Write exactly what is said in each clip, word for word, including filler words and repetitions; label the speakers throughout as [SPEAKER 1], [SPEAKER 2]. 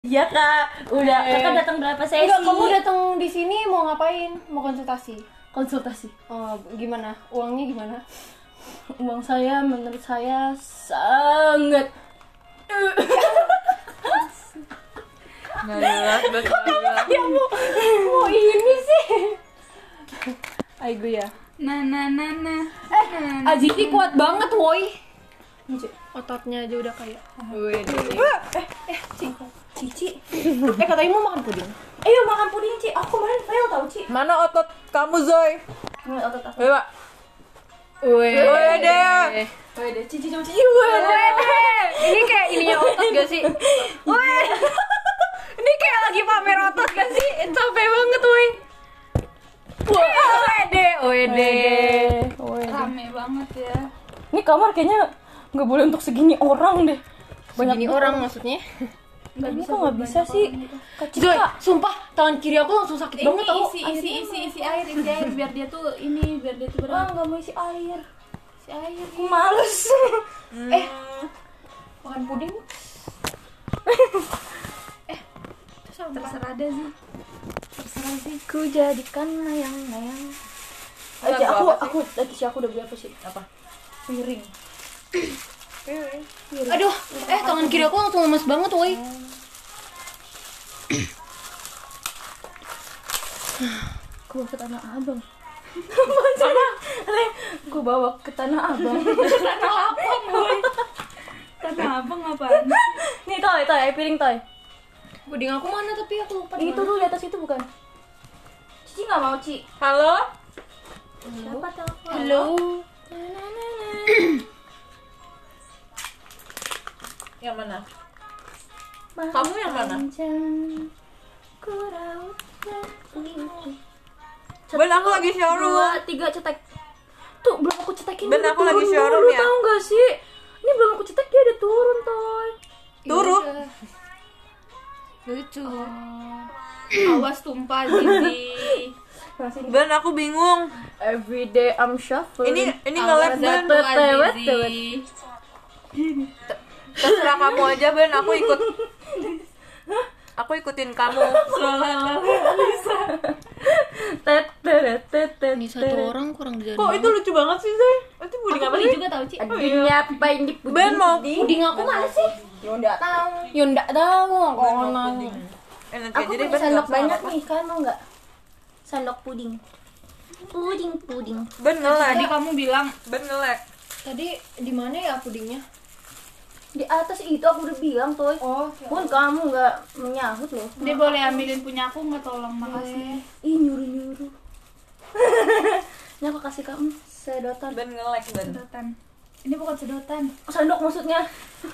[SPEAKER 1] Iya kak, udah.
[SPEAKER 2] Eh.
[SPEAKER 1] Kakak datang berapa sesi?
[SPEAKER 2] Enggak, kamu datang di sini mau ngapain? Mau konsultasi?
[SPEAKER 1] Konsultasi.
[SPEAKER 2] Oh, gimana? Uangnya gimana?
[SPEAKER 1] Uang saya menurut saya sangat
[SPEAKER 3] nggak jelas, betul jelas.
[SPEAKER 2] Ya mau, mau ini sih.
[SPEAKER 1] Aigo ya.
[SPEAKER 3] Nah, nah, nah, nah.
[SPEAKER 2] Eh, Azizi kuat banget, woi.
[SPEAKER 1] Ototnya aja udah kayak.
[SPEAKER 3] Wih,
[SPEAKER 2] Eh, eh, Ci. Cici. Eh, katanya mau makan puding. Ayo makan puding, Ci. Aku kemarin fail tau, Ci.
[SPEAKER 3] mana otot kamu, Zoy?
[SPEAKER 2] Nggak otot aku.
[SPEAKER 3] Coba.
[SPEAKER 1] Weh.
[SPEAKER 3] Wih deh.
[SPEAKER 2] Oh, deh, Cici coba Cici.
[SPEAKER 1] Ini kayak ininya otot gak sih? Weh. Ini kayak lagi pamer otot gak sih? Capek banget, weh. Wede, wede.
[SPEAKER 3] Rame banget ya.
[SPEAKER 2] Ini kamar kayaknya nggak boleh untuk segini orang deh.
[SPEAKER 1] Banyak ini orang maksudnya.
[SPEAKER 2] Nggak bisa, nggak bisa sih. Kak
[SPEAKER 1] Joy,
[SPEAKER 2] Cika.
[SPEAKER 1] sumpah tangan kiri aku langsung sakit banget tau.
[SPEAKER 4] isi isi isi isi air isi air biar dia tuh ini biar dia tuh
[SPEAKER 2] Ah,
[SPEAKER 4] berat
[SPEAKER 2] nggak mau isi air.
[SPEAKER 4] isi air
[SPEAKER 2] Aku males.
[SPEAKER 3] Eh,
[SPEAKER 2] Makan puding.
[SPEAKER 4] terserah deh sih terserah sih
[SPEAKER 2] Ku jadikan layang-layang.
[SPEAKER 3] Lagu
[SPEAKER 2] Aja aku
[SPEAKER 3] apa sih?
[SPEAKER 2] aku tadi sih aku udah beli apa sih?
[SPEAKER 3] apa?
[SPEAKER 2] Piring.
[SPEAKER 1] Aduh, eh tangan kiri aku langsung lemes banget, woi.
[SPEAKER 2] Aku bawa ke Tanah Abang. Mana? Aku bawa ke Tanah Abang.
[SPEAKER 4] tanah abang apaan
[SPEAKER 2] Nih toy, toy, ayo piring toy.
[SPEAKER 1] Puding aku mana tapi aku lupa.
[SPEAKER 2] Itu tuh di atas itu bukan? Cici nggak mau, Ci.
[SPEAKER 3] Halo?
[SPEAKER 2] Siapa telepon?
[SPEAKER 1] Halo.
[SPEAKER 3] Yang mana? Kamu yang mana? Ben, aku lagi showroom.
[SPEAKER 2] Dua, tiga cetek. Tuh belum aku cetekin.
[SPEAKER 3] Ben,
[SPEAKER 2] dia
[SPEAKER 3] aku
[SPEAKER 2] udah
[SPEAKER 3] lagi
[SPEAKER 2] turun
[SPEAKER 3] showroom
[SPEAKER 2] dulu,
[SPEAKER 3] ya?
[SPEAKER 2] Tahu nggak sih? Ini belum aku cetek dia udah turun, toy.
[SPEAKER 3] Turun.
[SPEAKER 1] Lucu.
[SPEAKER 4] awas tumpah Zizi
[SPEAKER 3] Ben, aku bingung.
[SPEAKER 2] Every day I'm shuffling.
[SPEAKER 3] Ini ini nge-lag, Ben.
[SPEAKER 2] Tewet, tewet.
[SPEAKER 3] Terserah kamu aja, Ben. Aku ikut. Aku ikutin kamu.
[SPEAKER 2] Tet, teret, tet, tet,
[SPEAKER 1] Ini satu
[SPEAKER 2] teret.
[SPEAKER 1] orang kurang dari.
[SPEAKER 3] Kok itu lucu banget sih, Zoy? Itu puding apa
[SPEAKER 4] aku
[SPEAKER 3] sih?
[SPEAKER 4] juga tahu Ci
[SPEAKER 2] Aduhnya apa ini puding?
[SPEAKER 3] Ben mau
[SPEAKER 1] Puding aku mana sih?
[SPEAKER 2] Ya nggak tahu. Ya nggak tahu. Aku
[SPEAKER 3] Ben mau
[SPEAKER 2] nanya.
[SPEAKER 3] puding. Eh, nanti
[SPEAKER 2] Aku
[SPEAKER 3] aja deh,
[SPEAKER 2] punya
[SPEAKER 3] Ben.
[SPEAKER 2] sendok
[SPEAKER 3] nggak usah
[SPEAKER 2] banyak
[SPEAKER 3] apa-apa.
[SPEAKER 2] nih, kalian mau nggak? Sendok puding. Puding, puding.
[SPEAKER 3] Ben nge-lag.
[SPEAKER 4] tadi kamu bilang
[SPEAKER 3] Ben nge-lag.
[SPEAKER 1] Tadi di mana ya pudingnya?
[SPEAKER 2] Di atas itu aku udah bilang tuh.
[SPEAKER 1] Oh,
[SPEAKER 2] Pun kamu nggak menyahut loh.
[SPEAKER 4] dia boleh ambilin punya aku nggak tolong makasih
[SPEAKER 2] Ih nyuruh nyuruh. Ini aku kasih kamu sedotan.
[SPEAKER 3] Ben nge-lag, Ben.
[SPEAKER 4] sedotan ini bukan sedotan
[SPEAKER 2] Oh, sendok maksudnya.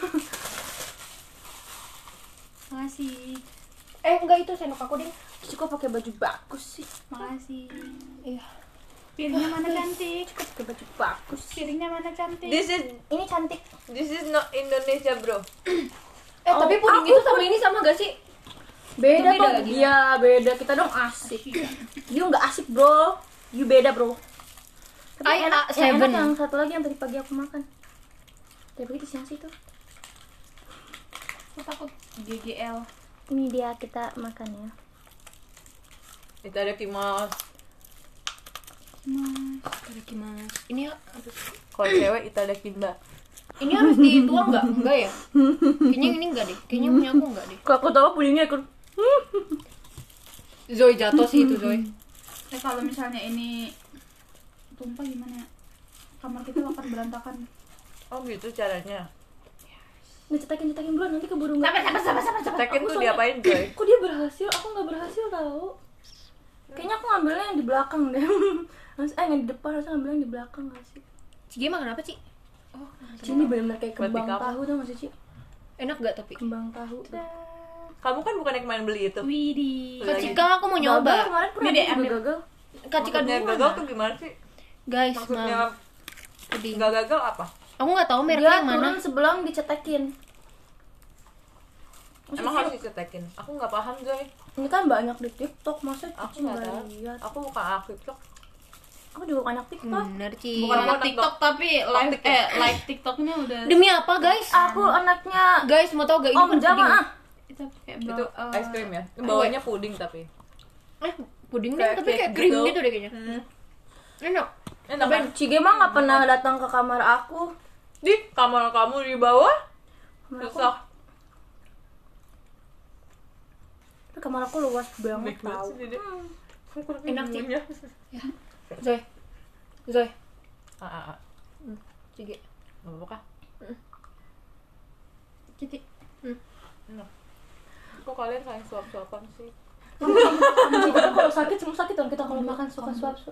[SPEAKER 4] makasih
[SPEAKER 2] Eh enggak itu sendok aku deh. Cici kok pakai baju bagus sih.
[SPEAKER 4] makasih
[SPEAKER 2] Iya.
[SPEAKER 4] piringnya mana cantik
[SPEAKER 2] Cici kok pakai baju bagus.
[SPEAKER 4] piringnya mana cantik
[SPEAKER 3] This is
[SPEAKER 2] Ini cantik.
[SPEAKER 3] this is not Indonesia, bro.
[SPEAKER 1] Eh, tapi puding itu sama ini sama gak sih?
[SPEAKER 2] Beda
[SPEAKER 1] Itu beda
[SPEAKER 2] tuh.
[SPEAKER 1] lagi.
[SPEAKER 2] Iya beda. Kita dong asik. You nggak asik bro. You beda bro. Tapi
[SPEAKER 1] I
[SPEAKER 2] enak,
[SPEAKER 1] A
[SPEAKER 2] yang
[SPEAKER 1] seven.
[SPEAKER 2] enak yang satu lagi yang tadi pagi aku makan. Tadi pagi di siang sih tuh.
[SPEAKER 4] aku takut G G L
[SPEAKER 2] Ini dia kita makan ya.
[SPEAKER 3] Itadakimasu.
[SPEAKER 1] Itadakimasu. Ini apa sih?
[SPEAKER 3] Kalau cewek itadakimba.
[SPEAKER 1] Ini harus dituang nggak? Enggak ya? Kayaknya ini enggak deh. Kayaknya punya aku enggak deh.
[SPEAKER 2] Kalau aku tahu pudingnya aku.
[SPEAKER 1] Zoe jatuh sih itu Zoe.
[SPEAKER 4] eh kalau misalnya ini tumpah gimana ya kamar kita akan berantakan
[SPEAKER 3] Oh gitu caranya.
[SPEAKER 2] Nah, cetakin cetakin dulu nanti keburu nggak.
[SPEAKER 4] sabar sabar sabar sabar
[SPEAKER 3] Cekin
[SPEAKER 2] Aku
[SPEAKER 3] tuh
[SPEAKER 2] soalnya-
[SPEAKER 3] diapain, Joy?
[SPEAKER 2] Kok dia berhasil? Aku nggak berhasil tahu. Kayaknya aku ngambilnya yang di belakang deh. Mas, eh yang di depan harusnya ngambilnya yang di belakang nggak sih?
[SPEAKER 1] Cigi makan apa, Ci?
[SPEAKER 2] Ci, ini benar-benar kayak
[SPEAKER 3] Berarti
[SPEAKER 2] kembang
[SPEAKER 3] kamu.
[SPEAKER 2] tahu tuh masih Ci.
[SPEAKER 1] Enak gak tapi?
[SPEAKER 2] Kembang tahu.
[SPEAKER 3] Kamu kan bukan yang kemarin beli itu.
[SPEAKER 4] Widih
[SPEAKER 1] Kak
[SPEAKER 3] Lagi.
[SPEAKER 1] Cika aku mau
[SPEAKER 2] Gagal
[SPEAKER 1] nyoba.
[SPEAKER 2] kemarin pernah
[SPEAKER 4] Ini deh,
[SPEAKER 2] juga
[SPEAKER 4] ambil.
[SPEAKER 2] gagal.
[SPEAKER 1] Kak Cika
[SPEAKER 3] Maksudnya
[SPEAKER 1] dulu
[SPEAKER 3] gagal
[SPEAKER 1] mana?
[SPEAKER 3] tuh gimana sih?
[SPEAKER 1] Guys,
[SPEAKER 3] Maksudnya
[SPEAKER 1] mam. Puding.
[SPEAKER 3] nggak gagal apa?
[SPEAKER 1] Aku nggak tahu mereknya
[SPEAKER 2] Dia
[SPEAKER 1] yang mana.
[SPEAKER 2] turun sebelum dicetekin.
[SPEAKER 3] Emang harus dicetekin? Aku nggak paham, Joy.
[SPEAKER 2] Ini kan banyak di TikTok, masa
[SPEAKER 3] Aku
[SPEAKER 2] Cici
[SPEAKER 3] nggak
[SPEAKER 2] nggak
[SPEAKER 3] tahu.
[SPEAKER 2] lihat?
[SPEAKER 3] Aku bukan aktif kok.
[SPEAKER 2] Aku juga banyak TikTok.
[SPEAKER 1] Bener, Ci.
[SPEAKER 4] bukan
[SPEAKER 3] Kamu
[SPEAKER 4] anak
[SPEAKER 3] anak
[SPEAKER 4] TikTok tapi live
[SPEAKER 3] Tiktok.
[SPEAKER 4] eh live TikToknya udah
[SPEAKER 1] Demi apa, guys?
[SPEAKER 2] Aku anaknya
[SPEAKER 1] Guys, mau tau gak ini
[SPEAKER 2] Om
[SPEAKER 1] bukan
[SPEAKER 2] Jama
[SPEAKER 1] puding.
[SPEAKER 2] ah.
[SPEAKER 4] kecap kayak
[SPEAKER 3] Itu
[SPEAKER 4] bro- eh,
[SPEAKER 3] es krim ya. Bawahnya puding tapi.
[SPEAKER 1] Eh, pudingnya
[SPEAKER 3] Kayak
[SPEAKER 1] tapi kayak
[SPEAKER 3] cake
[SPEAKER 1] krim
[SPEAKER 3] gitu.
[SPEAKER 1] gitu deh kayaknya.
[SPEAKER 3] Hmm.
[SPEAKER 1] Enak.
[SPEAKER 3] Enak kan?
[SPEAKER 2] Cige mah nggak pernah datang ke kamar aku.
[SPEAKER 3] Di kamar kamu di bawah.
[SPEAKER 2] Kamar aku,
[SPEAKER 3] Susah.
[SPEAKER 2] tapi kamar aku luas banget
[SPEAKER 3] Baik banget
[SPEAKER 2] tau.
[SPEAKER 3] sih, Dede.
[SPEAKER 1] Enak sih.
[SPEAKER 3] Bumbunya.
[SPEAKER 1] Zoe. Zoe.
[SPEAKER 3] Ah, ah, ah.
[SPEAKER 1] Cige.
[SPEAKER 3] Gak apa-apa kah?
[SPEAKER 1] Citi.
[SPEAKER 3] Enak. Kok kalian saling suap-suapan sih?
[SPEAKER 2] Sama Cige tuh kalau sakit semua sakit dong, kita kalau makan suka suap suap.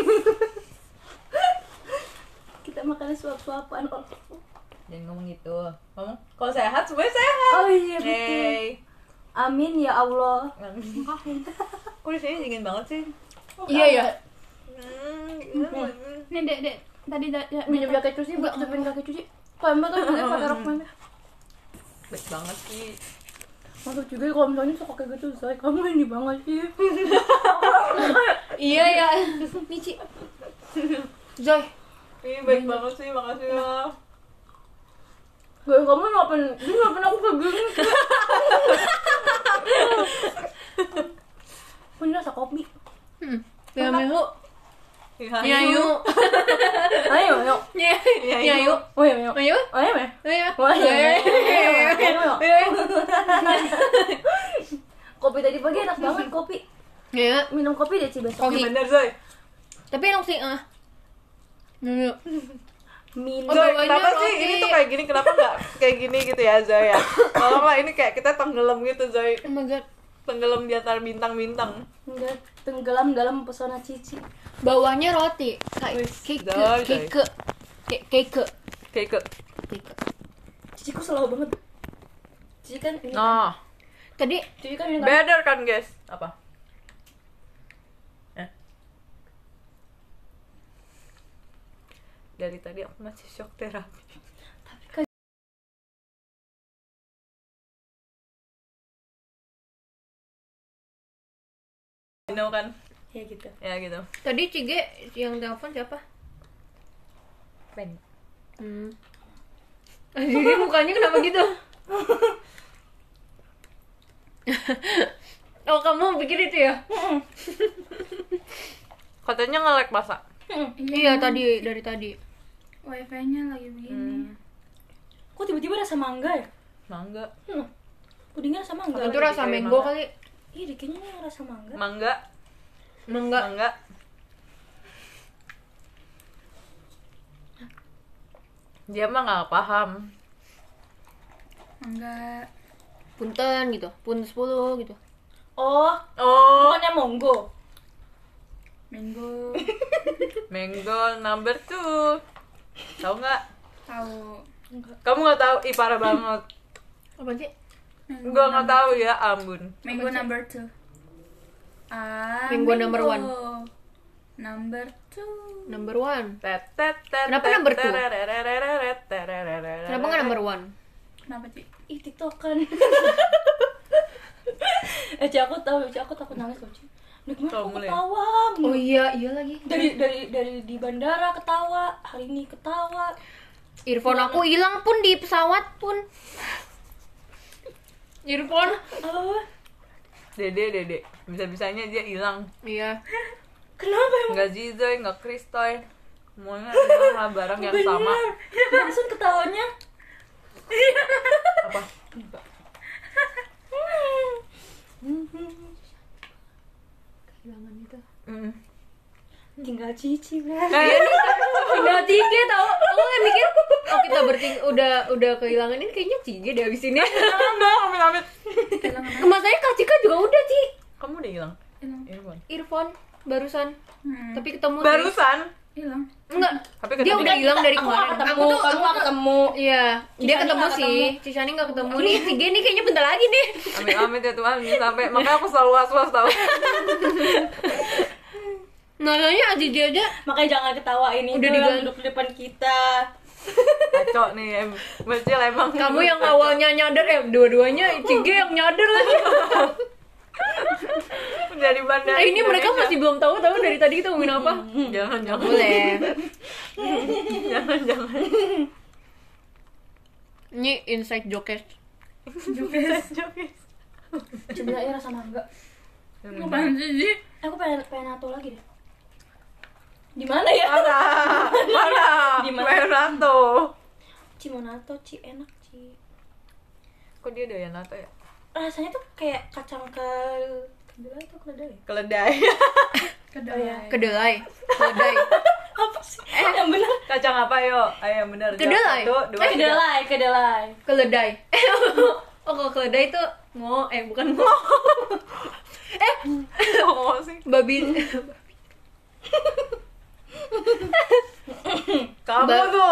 [SPEAKER 2] Kita makan suap suapan.
[SPEAKER 3] Jangan ngomong gitu. Ngomong, kalau sehat semuanya sehat.
[SPEAKER 2] Oh iya betul.
[SPEAKER 3] Hey.
[SPEAKER 2] Amin ya Allah.
[SPEAKER 3] Kok di sini dingin banget sih?
[SPEAKER 1] Iya ya.
[SPEAKER 3] Hmm.
[SPEAKER 4] nih dek dek tadi da, da,
[SPEAKER 2] Minum kaki cuci, buat tutupin kaki cuci. Kayak mbak tuh sebenarnya pakai rok mana?
[SPEAKER 3] Baik banget sih.
[SPEAKER 2] Masuk juga kalau misalnya suka kayak gitu, saya kamu ini banget sih.
[SPEAKER 1] Iya ya. Nici. Zoe.
[SPEAKER 3] Ih, baik banget sih, makasih ya.
[SPEAKER 2] Gak, kamu ngapain? Dia ngapain aku kayak gini? Punya rasa kopi.
[SPEAKER 1] Hmm. Ya melu.
[SPEAKER 3] Iya,
[SPEAKER 1] yuk.
[SPEAKER 2] Ayo, ayo.
[SPEAKER 1] Ya,
[SPEAKER 3] Iya,
[SPEAKER 1] yuk.
[SPEAKER 2] Oh iya, ayo.
[SPEAKER 1] Ayo.
[SPEAKER 2] Ayo, ayo.
[SPEAKER 1] Ayo.
[SPEAKER 2] Oh iya, ayo.
[SPEAKER 1] Ayo.
[SPEAKER 2] Kopi tadi pagi enak banget kopi.
[SPEAKER 1] Ya.
[SPEAKER 2] Minum kopi deh Ci besok.
[SPEAKER 1] Kopi.
[SPEAKER 3] Bener, Zoy.
[SPEAKER 1] Tapi enak sih, ah. Yuk.
[SPEAKER 2] Minum.
[SPEAKER 1] Oh,
[SPEAKER 3] Zoy,
[SPEAKER 1] bawahnya
[SPEAKER 3] kenapa sih
[SPEAKER 1] roti.
[SPEAKER 3] ini tuh kayak gini? Kenapa nggak kayak gini gitu ya, Zoy ya? Tolonglah, ini kayak kita tenggelam gitu, Zoy.
[SPEAKER 1] Oh my god.
[SPEAKER 3] Tenggelam di antara bintang-bintang.
[SPEAKER 2] Enggak tenggelam dalam pesona Cici.
[SPEAKER 1] Bawahnya roti. Kayak cake.
[SPEAKER 3] Zoe,
[SPEAKER 1] Cake. Cake. Cake.
[SPEAKER 3] Kayak ke...
[SPEAKER 1] Cake.
[SPEAKER 2] Cici kok slow banget. Cici kan ini.
[SPEAKER 3] Nah,
[SPEAKER 1] Tadi
[SPEAKER 2] Cici kan ini kan.
[SPEAKER 3] better kan, guys? Apa? Eh? Dari tadi aku masih shock terapi. You know kan?
[SPEAKER 2] Ya gitu.
[SPEAKER 3] Ya gitu.
[SPEAKER 1] tadi Cige yang telepon siapa?
[SPEAKER 3] Pen.
[SPEAKER 1] Hmm. Jadi mukanya kenapa gitu? Oh, kamu pikir itu ya?
[SPEAKER 3] Katanya nge-lag masa.
[SPEAKER 1] Iya, tadi dari tadi.
[SPEAKER 4] wifi-nya lagi begini.
[SPEAKER 2] Kok tiba-tiba rasa mangga ya?
[SPEAKER 3] Mangga.
[SPEAKER 2] Hmm. Pudingnya rasa mangga.
[SPEAKER 1] Itu rasa
[SPEAKER 3] kayak
[SPEAKER 1] mango
[SPEAKER 3] mangga.
[SPEAKER 1] kali.
[SPEAKER 2] Iya, deh, kayaknya ini rasa mangga.
[SPEAKER 3] Mangga.
[SPEAKER 1] Mangga.
[SPEAKER 3] Mangga. Dia mah nggak paham.
[SPEAKER 4] Enggak.
[SPEAKER 1] Punten gitu. Punten sepuluh gitu.
[SPEAKER 2] Oh,
[SPEAKER 3] Oh,
[SPEAKER 2] bukannya monggo.
[SPEAKER 4] Mango.
[SPEAKER 3] mango number two. Tahu nggak?
[SPEAKER 4] Tahu.
[SPEAKER 3] Kamu nggak tahu? Ih, parah banget.
[SPEAKER 1] Apa sih?
[SPEAKER 4] Mango
[SPEAKER 3] Gua nggak
[SPEAKER 4] number-
[SPEAKER 3] tahu ya, ampun.
[SPEAKER 4] Mango number two. Ah,
[SPEAKER 1] Mango number one.
[SPEAKER 4] Number two.
[SPEAKER 1] Number one.
[SPEAKER 3] Tet, tet, tet,
[SPEAKER 1] Kenapa
[SPEAKER 3] tet,
[SPEAKER 1] number two?
[SPEAKER 3] terereret, terereret.
[SPEAKER 1] Kenapa nggak number one?
[SPEAKER 4] Kenapa, Ci?
[SPEAKER 2] Ih, tiktokan. eh, Ci, aku tahu, Ci, aku takut nangis loh, Ci. Nih, kemarin
[SPEAKER 3] Tahu
[SPEAKER 2] aku
[SPEAKER 3] mulai.
[SPEAKER 2] ketawa.
[SPEAKER 1] Oh iya, iya lagi.
[SPEAKER 2] Dari dari dari di bandara ketawa, hari ini ketawa.
[SPEAKER 1] Earphone aku hilang pun di pesawat pun. Earphone?
[SPEAKER 2] Apa?
[SPEAKER 3] Dede, dede. Bisa-bisanya dia hilang.
[SPEAKER 1] Iya.
[SPEAKER 2] Kenapa emang?
[SPEAKER 3] Nggak Zizoy, nggak Kristoy. Semuanya adalah barang yang sama.
[SPEAKER 2] Langsung ketawanya.
[SPEAKER 3] Apa?
[SPEAKER 1] Kehilangan itu.
[SPEAKER 3] Mm.
[SPEAKER 2] Tinggal Cici, Bang.
[SPEAKER 3] Eh,
[SPEAKER 1] Tinggal Cige tau. Aku kan mikir, oh kita bertiga udah udah kehilangan ini kayaknya Cige deh abis ini.
[SPEAKER 3] jangan dong, amit-amit.
[SPEAKER 1] Masanya Kak Cika juga udah, Ci.
[SPEAKER 3] Kamu udah hilang?
[SPEAKER 4] Hilang.
[SPEAKER 3] Earphone.
[SPEAKER 1] Earphone barusan.
[SPEAKER 4] Hmm.
[SPEAKER 1] Tapi ketemu sih.
[SPEAKER 3] Barusan.
[SPEAKER 4] Hilang.
[SPEAKER 1] Enggak.
[SPEAKER 3] Tapi
[SPEAKER 1] Dia
[SPEAKER 3] ketemu.
[SPEAKER 1] udah hilang dari
[SPEAKER 2] Aku
[SPEAKER 1] kemarin.
[SPEAKER 2] nggak ketemu,
[SPEAKER 1] Aku tuh
[SPEAKER 2] kamu nggak ketemu.
[SPEAKER 1] Iya, dia
[SPEAKER 2] Cisani
[SPEAKER 1] ketemu
[SPEAKER 2] nggak
[SPEAKER 1] sih. Cisani nggak ketemu nih. Cige nih kayaknya bentar lagi nih.
[SPEAKER 3] Amit-amit ya Tuhan, sampai makanya aku selalu was-was tau.
[SPEAKER 1] Nanya Aziz aja.
[SPEAKER 2] Makanya jangan ketawa ini.
[SPEAKER 1] Udah
[SPEAKER 2] Udah
[SPEAKER 1] diganti.
[SPEAKER 2] duduk di depan kita.
[SPEAKER 3] Kacau nih, em. Bocil emang.
[SPEAKER 1] Kamu yang awalnya nyadar, eh dua-duanya Cige yang nyadar lagi.
[SPEAKER 3] dari bandara.
[SPEAKER 1] Nah, ini mereka
[SPEAKER 3] Indonesia.
[SPEAKER 1] masih belum tahu tahu dari tadi kita ngomongin apa.
[SPEAKER 3] Jangan, jangan.
[SPEAKER 1] Boleh.
[SPEAKER 3] Jangan, jangan.
[SPEAKER 1] Ini inside jokes.
[SPEAKER 3] Jokes, jokes.
[SPEAKER 2] Cemilan rasa mangga.
[SPEAKER 4] Apaan sih Ji?
[SPEAKER 2] Aku pengen pengen nato lagi deh. Di mana ya?
[SPEAKER 3] Mana? Mana?
[SPEAKER 2] Di mana?
[SPEAKER 3] Menato.
[SPEAKER 2] Cimonato, Ci, enak, Ci.
[SPEAKER 3] Kok dia doyan nato ya?
[SPEAKER 2] Rasanya tuh kayak kacang ke kedelai atau keledai?
[SPEAKER 3] Keledai.
[SPEAKER 4] Kedelai.
[SPEAKER 1] Kedelai. Kedelai.
[SPEAKER 2] Apa sih? Eh, yang benar.
[SPEAKER 3] Kacang apa yo? Ayo yang benar.
[SPEAKER 1] Kedelai.
[SPEAKER 3] Satu, dua,
[SPEAKER 2] Eh,
[SPEAKER 3] tiga.
[SPEAKER 2] kedelai, kedelai.
[SPEAKER 1] Keledai. Oh, kalau keledai itu ngo eh bukan ngo. Eh,
[SPEAKER 3] Oh sih.
[SPEAKER 1] babi.
[SPEAKER 3] Kamu
[SPEAKER 1] Ba-
[SPEAKER 3] tuh.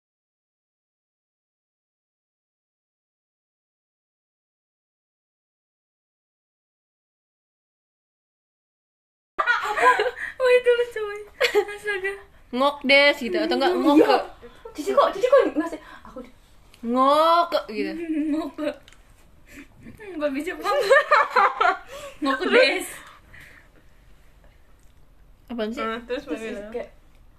[SPEAKER 4] Oh itu lucu. Astaga.
[SPEAKER 1] Ngok des gitu atau enggak ngok ke
[SPEAKER 2] Cici kok, Cici kok ngasih aku deh.
[SPEAKER 1] ngok ke gitu.
[SPEAKER 4] Ngoke. Babi Jepang. Ngoke des.
[SPEAKER 1] Apaan sih?
[SPEAKER 3] Hmm, terus
[SPEAKER 2] Terus
[SPEAKER 3] bagaimana?
[SPEAKER 2] kayak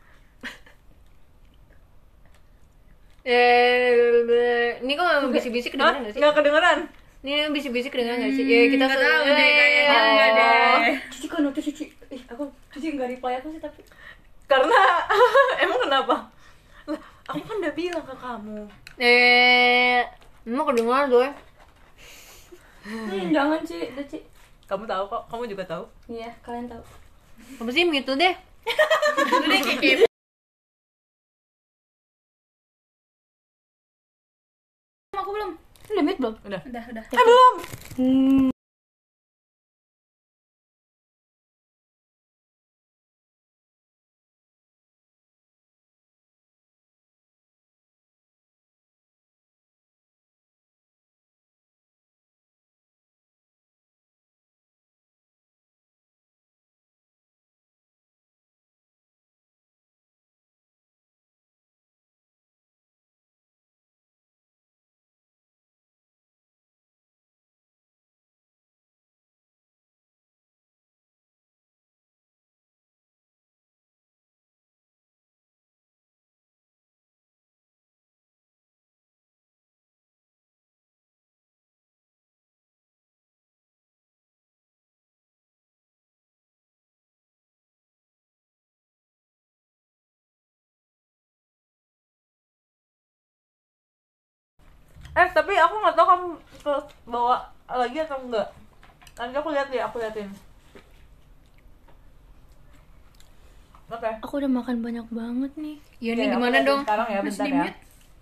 [SPEAKER 1] Eh, ini kok bisik-bisik
[SPEAKER 3] Hah?
[SPEAKER 1] kedengeran nggak sih?
[SPEAKER 3] Nggak kedengeran?
[SPEAKER 1] Ini bisik-bisik kedengeran nggak sih? Ya kita
[SPEAKER 4] Nggak
[SPEAKER 1] se-
[SPEAKER 4] tahu deh, kayaknya
[SPEAKER 1] Oh.
[SPEAKER 4] enggak deh.
[SPEAKER 2] Cici kok nutup Cici. Ih, aku Cici enggak reply aku sih tapi
[SPEAKER 3] Karena emang kenapa? Lah, aku kan udah bilang ke kamu.
[SPEAKER 1] Eh, emang kedengeran tuh ya?
[SPEAKER 2] hmm, jangan Ci, udah Ci.
[SPEAKER 3] Kamu tahu kok, kamu juga tahu.
[SPEAKER 2] Iya, kalian tahu.
[SPEAKER 1] Apa sih gitu deh?
[SPEAKER 4] Udah kayak kepo. Aku belum.
[SPEAKER 2] Udah mute belum?
[SPEAKER 3] Udah.
[SPEAKER 4] Udah, udah.
[SPEAKER 3] Eh belum. Eh tapi aku nggak tahu kamu ke bawa lagi atau enggak. Nanti aku lihat deh, aku liatin. Oke.
[SPEAKER 2] Aku udah makan banyak banget nih.
[SPEAKER 1] Ya
[SPEAKER 3] Oke,
[SPEAKER 1] ini
[SPEAKER 3] aku
[SPEAKER 1] gimana
[SPEAKER 3] liatin
[SPEAKER 1] dong?
[SPEAKER 3] Sekarang ya,
[SPEAKER 4] Masih
[SPEAKER 3] bentar
[SPEAKER 4] di
[SPEAKER 3] ya.
[SPEAKER 4] mute?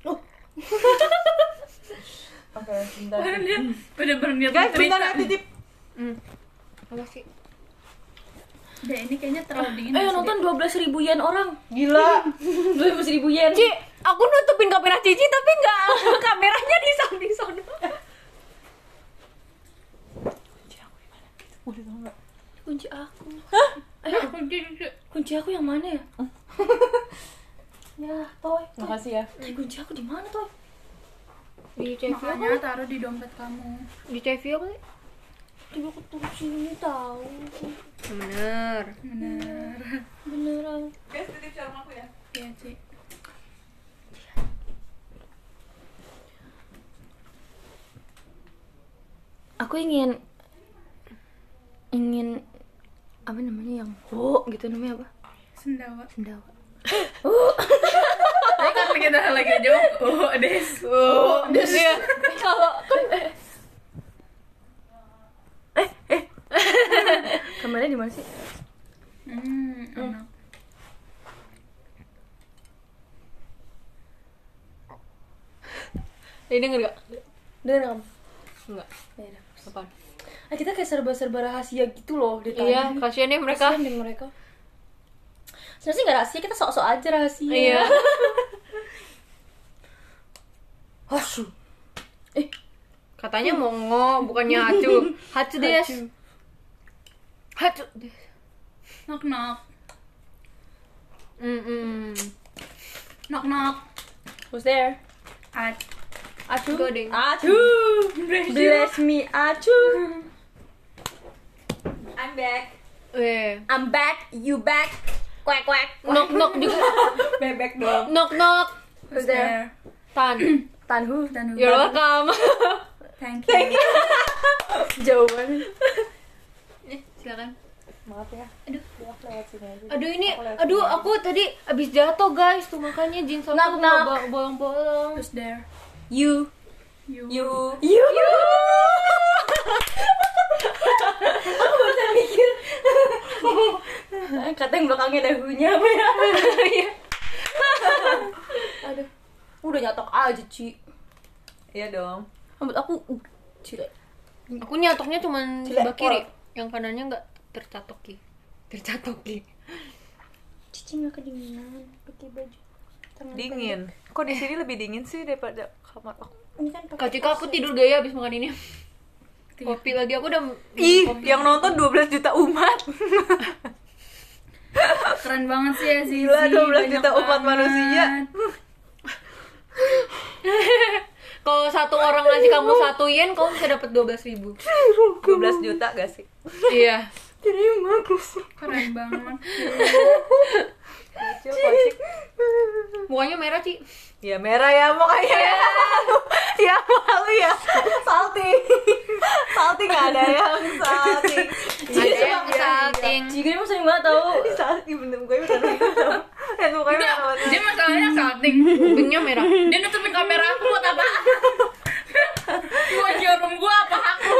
[SPEAKER 3] Oke, bentar.
[SPEAKER 4] Padahal dia udah berniat
[SPEAKER 3] Guys,
[SPEAKER 4] cerita.
[SPEAKER 3] bentar ya titip.
[SPEAKER 1] Hmm. Apa sih?
[SPEAKER 4] Udah ini kayaknya terlalu dingin.
[SPEAKER 2] Eh,
[SPEAKER 4] nggak sih,
[SPEAKER 2] nonton dua belas ribu yen orang.
[SPEAKER 3] Gila.
[SPEAKER 2] dua belas ribu yen.
[SPEAKER 1] Ci, aku nutupin kamera Cici tapi nggak kameranya di samping sono.
[SPEAKER 3] Udah tau nggak?
[SPEAKER 2] Kunci aku.
[SPEAKER 4] Dia? Eh, kunci, kunci.
[SPEAKER 2] Kunci aku yang mana ya? Ya, Toy. Toy.
[SPEAKER 3] Makasih ya.
[SPEAKER 2] Eh, kunci aku di mana, Toy?
[SPEAKER 1] Di C V apa?
[SPEAKER 4] Makanya taruh di dompet kamu.
[SPEAKER 1] Di C V apa sih?
[SPEAKER 2] Coba aku tulis sini tahu.
[SPEAKER 1] Bener.
[SPEAKER 4] Bener.
[SPEAKER 2] Beneran.
[SPEAKER 3] Guys, titip share aku ya.
[SPEAKER 4] Iya, Ci.
[SPEAKER 2] Aku ingin ingin apa namanya yang ho gitu namanya apa?
[SPEAKER 4] Sendawa.
[SPEAKER 2] Sendawa.
[SPEAKER 4] Tapi kan kita lagi jawab, oh, des.
[SPEAKER 1] Oh, des ya.
[SPEAKER 2] Kalau kan eh eh kameranya di mana sih?
[SPEAKER 4] Hmm, enak.
[SPEAKER 1] Ini denger gak?
[SPEAKER 2] Dengar kamu?
[SPEAKER 1] Enggak.
[SPEAKER 2] Ya udah.
[SPEAKER 1] Apaan?
[SPEAKER 2] Ah, kita kayak serba-serba rahasia gitu loh di tadi.
[SPEAKER 1] Iya, kasihan ya mereka.
[SPEAKER 2] Kasian deh mereka. Sebenarnya nggak rahasia, kita sok-sok aja rahasia.
[SPEAKER 1] Iya.
[SPEAKER 2] Hasu. Eh,
[SPEAKER 1] Katanya mau ngo, bukannya hacu. Hacu des. Hacu des.
[SPEAKER 4] Knock knock.
[SPEAKER 1] Mm -mm.
[SPEAKER 4] Knock knock.
[SPEAKER 2] who's there?
[SPEAKER 4] At.
[SPEAKER 2] Acu.
[SPEAKER 1] Goding.
[SPEAKER 2] Acu. Bless me, Acu. I'm back.
[SPEAKER 1] Eh,
[SPEAKER 2] I'm back. You back. Quack quack.
[SPEAKER 1] knock knock juga.
[SPEAKER 2] Bebek dong.
[SPEAKER 1] Knock knock.
[SPEAKER 2] Who's there?
[SPEAKER 1] Tan.
[SPEAKER 2] Tanhu.
[SPEAKER 4] Dan
[SPEAKER 1] You're welcome.
[SPEAKER 4] Thank you.
[SPEAKER 2] Jauh banget.
[SPEAKER 1] Eh, silakan.
[SPEAKER 3] Maaf ya.
[SPEAKER 1] Aduh.
[SPEAKER 3] Maaf lewat sini aja.
[SPEAKER 1] Aduh ini,
[SPEAKER 3] Aku lewat
[SPEAKER 1] aduh
[SPEAKER 3] sini
[SPEAKER 1] aku tadi abis jatuh guys, tuh makanya jeans aku
[SPEAKER 2] Knock, knock.
[SPEAKER 1] bo- bolong-bolong.
[SPEAKER 4] Who's there?
[SPEAKER 2] You.
[SPEAKER 4] You.
[SPEAKER 3] You.
[SPEAKER 2] You. Aku baru mikir. Kata yang belakangnya dahunya apa ya? Aduh. Udah nyatok aja, Ci.
[SPEAKER 3] Iya dong.
[SPEAKER 2] Rambut aku uh, cile.
[SPEAKER 1] Aku nyatoknya cuman
[SPEAKER 2] Cilek
[SPEAKER 1] sebelah kiri,
[SPEAKER 2] pol.
[SPEAKER 1] yang kanannya nggak tercatoki. Tercatoki.
[SPEAKER 2] Cici nggak kedinginan pakai baju. Tangan
[SPEAKER 3] Dingin. Kok di sini lebih dingin sih daripada kamar aku?
[SPEAKER 2] pendek. Ini kan pakai
[SPEAKER 1] Kak Cika, aku tidur gaya abis makan ini. Kopi lagi, aku udah
[SPEAKER 3] Ih,
[SPEAKER 1] kopi.
[SPEAKER 3] yang nonton dua belas juta umat.
[SPEAKER 4] Keren banget sih ya Zizi.
[SPEAKER 3] Gila, dua belas
[SPEAKER 4] Banyak
[SPEAKER 3] juta umat
[SPEAKER 4] banget.
[SPEAKER 3] manusia.
[SPEAKER 1] Kalau satu orang ngasih kamu satu yen, kamu bisa dapat dua belas ribu.
[SPEAKER 3] dua belas juta gak sih?
[SPEAKER 1] Iya.
[SPEAKER 2] terima kasih.
[SPEAKER 4] Keren banget.
[SPEAKER 3] Kecil kocik.
[SPEAKER 1] Mukanya merah, Ci.
[SPEAKER 3] Ya merah ya mukanya ya. Ya malu ya. Salting. Salting gak ada yang salting.
[SPEAKER 1] Ada yang salting.
[SPEAKER 2] Jika emang sering banget tau.
[SPEAKER 3] Salting bener gue udah nonton. Dan mukanya
[SPEAKER 4] Enggak,
[SPEAKER 3] merah
[SPEAKER 4] dia masalahnya salting.
[SPEAKER 1] Kupingnya merah.
[SPEAKER 4] Dia nutupin kamera aku buat apa? Buat jarum gua apa aku?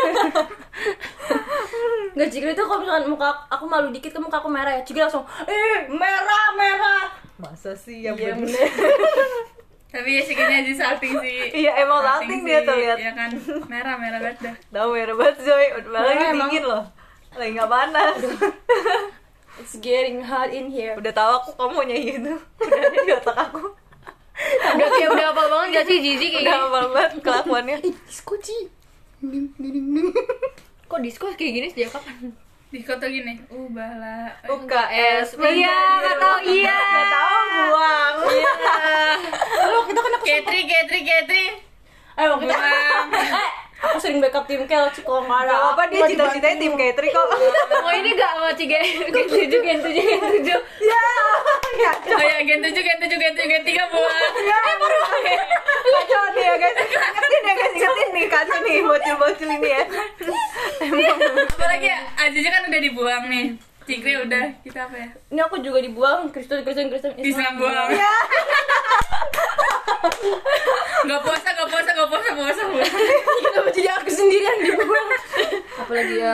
[SPEAKER 2] Nggak, Cikri itu kalau misalkan muka aku malu dikit ke muka aku merah ya, Cikri langsung eh merah merah.
[SPEAKER 3] Masa sih yang
[SPEAKER 2] Iya
[SPEAKER 3] bener.
[SPEAKER 2] bener.
[SPEAKER 4] Tapi ya segini aja salting sih.
[SPEAKER 3] Iya emang salting dia tuh lihat.
[SPEAKER 4] Iya kan, merah merah banget dah.
[SPEAKER 3] Tahu merah banget Zoe. Udah malah lagi
[SPEAKER 2] Merah emang.
[SPEAKER 3] dingin loh. Lagi nggak panas.
[SPEAKER 2] It's getting hot in here.
[SPEAKER 3] Udah tahu aku kamu mau nyanyi itu. Udah ada di otak aku.
[SPEAKER 1] Udah kayak udah hafal banget gak sih Zizi kayak
[SPEAKER 3] Udah
[SPEAKER 1] gini?
[SPEAKER 3] hafal banget kelakuannya.
[SPEAKER 2] Eh, disco Ci. Ding ding ding ding.
[SPEAKER 1] Kok disco kayak gini sejak kapan?
[SPEAKER 4] Di kota gini, ubahlah.
[SPEAKER 3] U K S
[SPEAKER 1] Iya, nggak tahu, iya.
[SPEAKER 3] Nggak tahu buang.
[SPEAKER 1] Iya.
[SPEAKER 2] Halo, kita kan aku
[SPEAKER 4] Ketri, Ketri, Ketri.
[SPEAKER 2] Ayo kita.
[SPEAKER 4] Buang.
[SPEAKER 2] Eh, aku sering backup tim Kel sih kalau nggak ada.
[SPEAKER 3] Gak apa dia
[SPEAKER 2] aku
[SPEAKER 3] cita-citanya tim Katri kok.
[SPEAKER 1] Oh ini gak sama Cige. Gen tujuh, gen tujuh, gen tujuh.
[SPEAKER 3] Ya. Ya.
[SPEAKER 4] Oh ya, gen tujuh, gen tujuh, gen tujuh, gen tiga buang.
[SPEAKER 3] Eh baru kacau nih ya guys. Ingetin ya guys, ingetin nih kacau nih bocil-bocil ini ya.
[SPEAKER 4] Apalagi ya, Aziza kan udah dibuang nih. Cikri udah, kita apa ya?
[SPEAKER 2] Ini aku juga dibuang, Kristen Kristen Kristen
[SPEAKER 4] Islam buang.
[SPEAKER 3] Ya.
[SPEAKER 4] Gak puasa, gak puasa, gak puasa, puasa, puasa.
[SPEAKER 2] Kenapa jadi aku sendiri yang dibuang? Apalagi ya.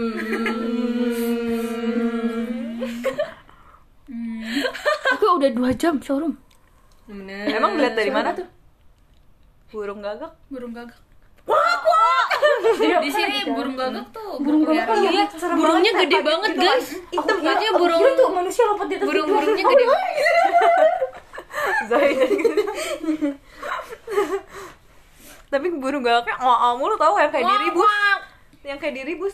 [SPEAKER 2] Aku udah dua jam showroom.
[SPEAKER 1] Bener.
[SPEAKER 3] Emang lihat dari mana
[SPEAKER 2] Suara
[SPEAKER 3] tuh? Burung gagak.
[SPEAKER 4] Burung gagak.
[SPEAKER 2] Iya,
[SPEAKER 4] Di sini burung gagak tuh.
[SPEAKER 2] Burung gagak kan
[SPEAKER 1] Iya, burungnya gede banget guys.
[SPEAKER 3] Hitam
[SPEAKER 1] Aku kira
[SPEAKER 2] Aku
[SPEAKER 1] burung
[SPEAKER 2] kira tuh manusia lompat di atas
[SPEAKER 1] burung-burungnya gede banget.
[SPEAKER 3] Zoe. Tapi burung gagaknya oh, mulu tau yang kayak diribus. Yang kayak diribus.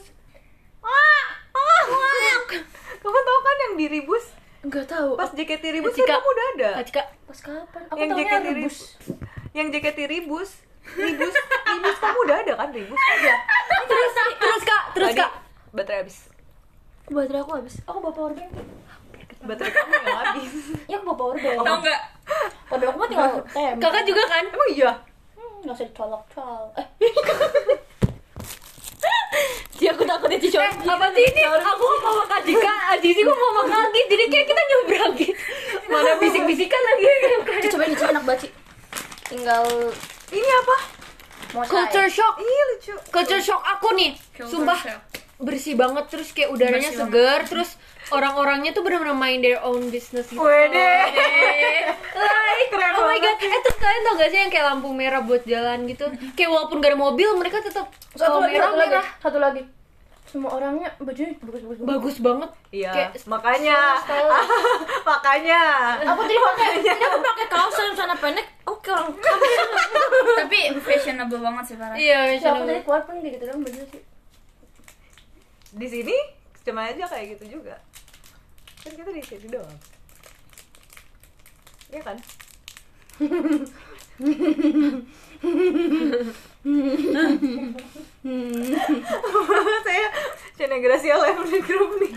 [SPEAKER 3] Kamu tau kan yang diribus?
[SPEAKER 2] Enggak tahu.
[SPEAKER 3] Pas J K T ribus
[SPEAKER 1] Cika.
[SPEAKER 3] kan kamu udah ada.
[SPEAKER 1] Kak Cika,
[SPEAKER 2] Pas kapan? Aku
[SPEAKER 3] Yang J
[SPEAKER 2] taunya
[SPEAKER 3] K T
[SPEAKER 2] rebus.
[SPEAKER 3] ribus. Yang J K T ribus. Ribus, ribus kamu udah ada kan ribus?
[SPEAKER 2] Iya.
[SPEAKER 1] terus terus Kak, terus
[SPEAKER 3] Tadi
[SPEAKER 1] Kak.
[SPEAKER 3] baterai habis.
[SPEAKER 2] Baterai aku habis. Aku bawa power bank.
[SPEAKER 3] Baterai kamu yang habis.
[SPEAKER 2] Ya aku bawa power bank.
[SPEAKER 4] Tau nggak?
[SPEAKER 2] Power bank aku mah tinggal tem.
[SPEAKER 1] Kakak juga kan?
[SPEAKER 3] Emang iya?
[SPEAKER 2] Hmm, nggak usah dicolok-colok. Eh. Ci, aku takut ya Ci.
[SPEAKER 1] Eh, apa sih ini? Aku mau sama Kak Cika, Azizi kok mau sama Kak Agit. Jadi kayak kita nyebrang gitu. Mana bisik-bisikan lagi.
[SPEAKER 2] Ci, cobain Ci, enak banget Ci. Tinggal
[SPEAKER 3] Ini apa?
[SPEAKER 2] mau
[SPEAKER 1] Culture shock.
[SPEAKER 3] Iya lucu.
[SPEAKER 1] Culture shock aku nih.
[SPEAKER 4] Culture
[SPEAKER 1] Sumpah
[SPEAKER 4] shock.
[SPEAKER 1] bersih banget, terus kayak udaranya
[SPEAKER 4] Bersih
[SPEAKER 1] segar, terus orang-orangnya tuh benar-benar main their own business gitu.
[SPEAKER 3] Wede.
[SPEAKER 1] Like,
[SPEAKER 3] Keren
[SPEAKER 1] oh my
[SPEAKER 3] banget.
[SPEAKER 1] god, eh terus kalian tau gak sih yang kayak lampu merah buat jalan gitu? Kayak walaupun gak ada mobil, mereka tetap
[SPEAKER 2] Satu
[SPEAKER 1] kalau
[SPEAKER 2] lagi,
[SPEAKER 1] merah
[SPEAKER 2] satu lagi,
[SPEAKER 1] merah.
[SPEAKER 2] satu lagi. Semua orangnya bajunya bagus-bagus.
[SPEAKER 1] Bagus banget.
[SPEAKER 3] Iya,
[SPEAKER 1] Kayak
[SPEAKER 3] makanya.
[SPEAKER 1] style.
[SPEAKER 3] Makanya.
[SPEAKER 2] Aku tadi pakai, tadi aku pakai kaos dan celana pendek. Oke orang.
[SPEAKER 4] Tapi fashionable banget sih parah.
[SPEAKER 1] Iya,
[SPEAKER 2] Ya, aku
[SPEAKER 1] macam
[SPEAKER 2] tadi keluar pun kayak gitu dong baju sih.
[SPEAKER 3] Di sini cuma aja kayak gitu juga. Kan kita di sini doang. Iya kan? Saya Shana Gracia live di grup nih.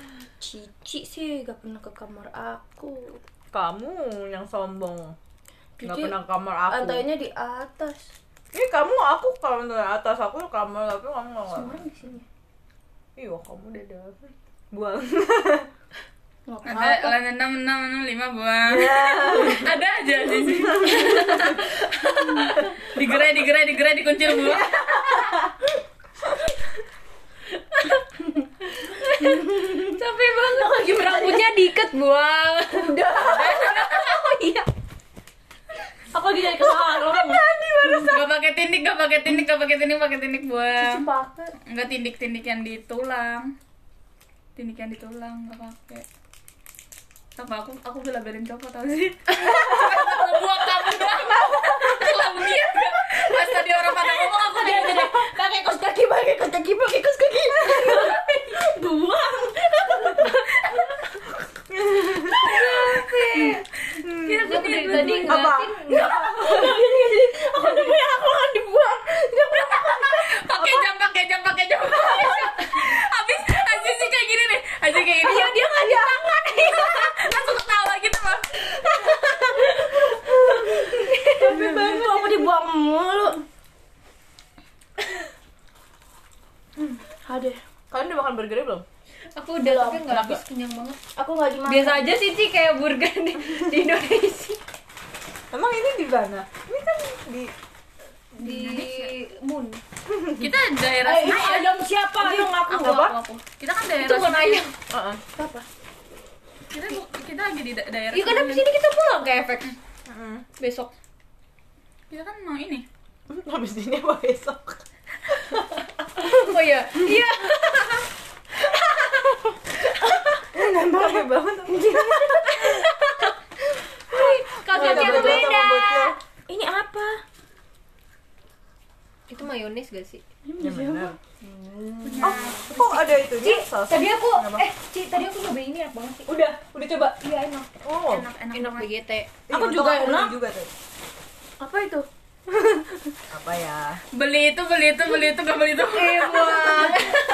[SPEAKER 2] Cici sih gak pernah ke kamar aku.
[SPEAKER 3] Kamu yang sombong. Nggak
[SPEAKER 2] Cici,
[SPEAKER 3] pernah ke kamar aku.
[SPEAKER 2] lantainya di atas.
[SPEAKER 3] Ini kamu aku kamar dari atas, aku kamar tapi kamu nggak
[SPEAKER 2] Semua
[SPEAKER 3] kamar.
[SPEAKER 2] di sini.
[SPEAKER 3] Iya kamu udah ada buang.
[SPEAKER 2] Nggak
[SPEAKER 4] Ada
[SPEAKER 2] apa-apa.
[SPEAKER 4] lantai enam enam enam lima buang.
[SPEAKER 3] Ya.
[SPEAKER 4] Ada aja di sini. Digerai digerai digerai dikuncil buang.
[SPEAKER 1] Capek banget lagi rambutnya diikat buang.
[SPEAKER 2] Udah.
[SPEAKER 1] Oh iya.
[SPEAKER 2] Aku lagi jadi kesalahan orang.
[SPEAKER 4] Gak pakai tindik, gak pakai tindik, gak pakai tindik, pakai tindik
[SPEAKER 2] Cici
[SPEAKER 4] buang.
[SPEAKER 2] pakai.
[SPEAKER 4] Enggak tindik-tindik yang di tulang. Tindik yang di tulang enggak pakai. Apa aku aku bela-belain copot tau sih. Buang kamu doang. Kamu lihat gak? Pas tadi orang pada ngomong aku dia jadi
[SPEAKER 2] Pakai kaos kaki, pakai kaos kaki, pakai kaos kaki. Buang.
[SPEAKER 1] Iya, aku dari tadi
[SPEAKER 3] Apa?
[SPEAKER 1] ngeliatin.
[SPEAKER 2] Aku nemuin aku akan dibuang.
[SPEAKER 4] pakai jam, pakai jam, pakai jam. Habis aja sih kayak gini nih. Aja kayak gini.
[SPEAKER 1] Iya, dia nggak di tangan.
[SPEAKER 4] Langsung ketawa gitu, Bang.
[SPEAKER 2] Tapi banget aku dibuang mulu. Aduh,
[SPEAKER 3] Kalian udah makan burgernya belum?
[SPEAKER 1] Aku udah tapi nggak habis, kenyang banget.
[SPEAKER 2] aku nggak dimakan.
[SPEAKER 1] Biasa aja sih Ci, kayak burger di, di Indonesia.
[SPEAKER 3] Emang ini di mana? Ini kan di
[SPEAKER 1] Di Moon.
[SPEAKER 4] Kita daerah
[SPEAKER 2] Eh, ini
[SPEAKER 4] sini.
[SPEAKER 2] ayam siapa? Ayam aku.
[SPEAKER 4] Aku,
[SPEAKER 3] Apa?
[SPEAKER 4] aku, aku. Kita kan daerah
[SPEAKER 1] Itu bukan
[SPEAKER 4] sini.
[SPEAKER 1] ayam.
[SPEAKER 3] Heeh.
[SPEAKER 2] Apa?
[SPEAKER 4] Kita bu- kita lagi di da- daerah.
[SPEAKER 1] Iya kan
[SPEAKER 4] sini.
[SPEAKER 1] habis ini kita pulang ke efek
[SPEAKER 3] Heeh.
[SPEAKER 1] besok.
[SPEAKER 4] Kita kan mau ini.
[SPEAKER 3] Habis ini apa besok?
[SPEAKER 1] Oh iya. Iya.
[SPEAKER 3] Capek banget.
[SPEAKER 1] Kasusnya
[SPEAKER 3] Udah
[SPEAKER 1] tuh
[SPEAKER 3] beda sama
[SPEAKER 1] beda.
[SPEAKER 3] bocil.
[SPEAKER 2] Ini apa?
[SPEAKER 1] Itu mayones gak sih?
[SPEAKER 3] Ya benar.
[SPEAKER 4] Punya
[SPEAKER 3] Oh, kok ada itunya?
[SPEAKER 1] Ci,
[SPEAKER 3] Saus.
[SPEAKER 1] tadi aku
[SPEAKER 3] Kenapa?
[SPEAKER 1] eh Ci, tadi aku nyobain ini enak banget sih.
[SPEAKER 3] Udah, udah coba.
[SPEAKER 1] Iya enak.
[SPEAKER 3] Oh,
[SPEAKER 4] enak enak,
[SPEAKER 1] Enak
[SPEAKER 4] banget.
[SPEAKER 1] B G T.
[SPEAKER 2] Aku
[SPEAKER 3] Ih,
[SPEAKER 2] juga
[SPEAKER 3] untung aku
[SPEAKER 2] enak.
[SPEAKER 3] beli juga tuh.
[SPEAKER 2] Apa itu?
[SPEAKER 3] Apa ya?
[SPEAKER 4] Beli itu, beli itu, beli itu, gak beli itu.
[SPEAKER 1] Eh, buang.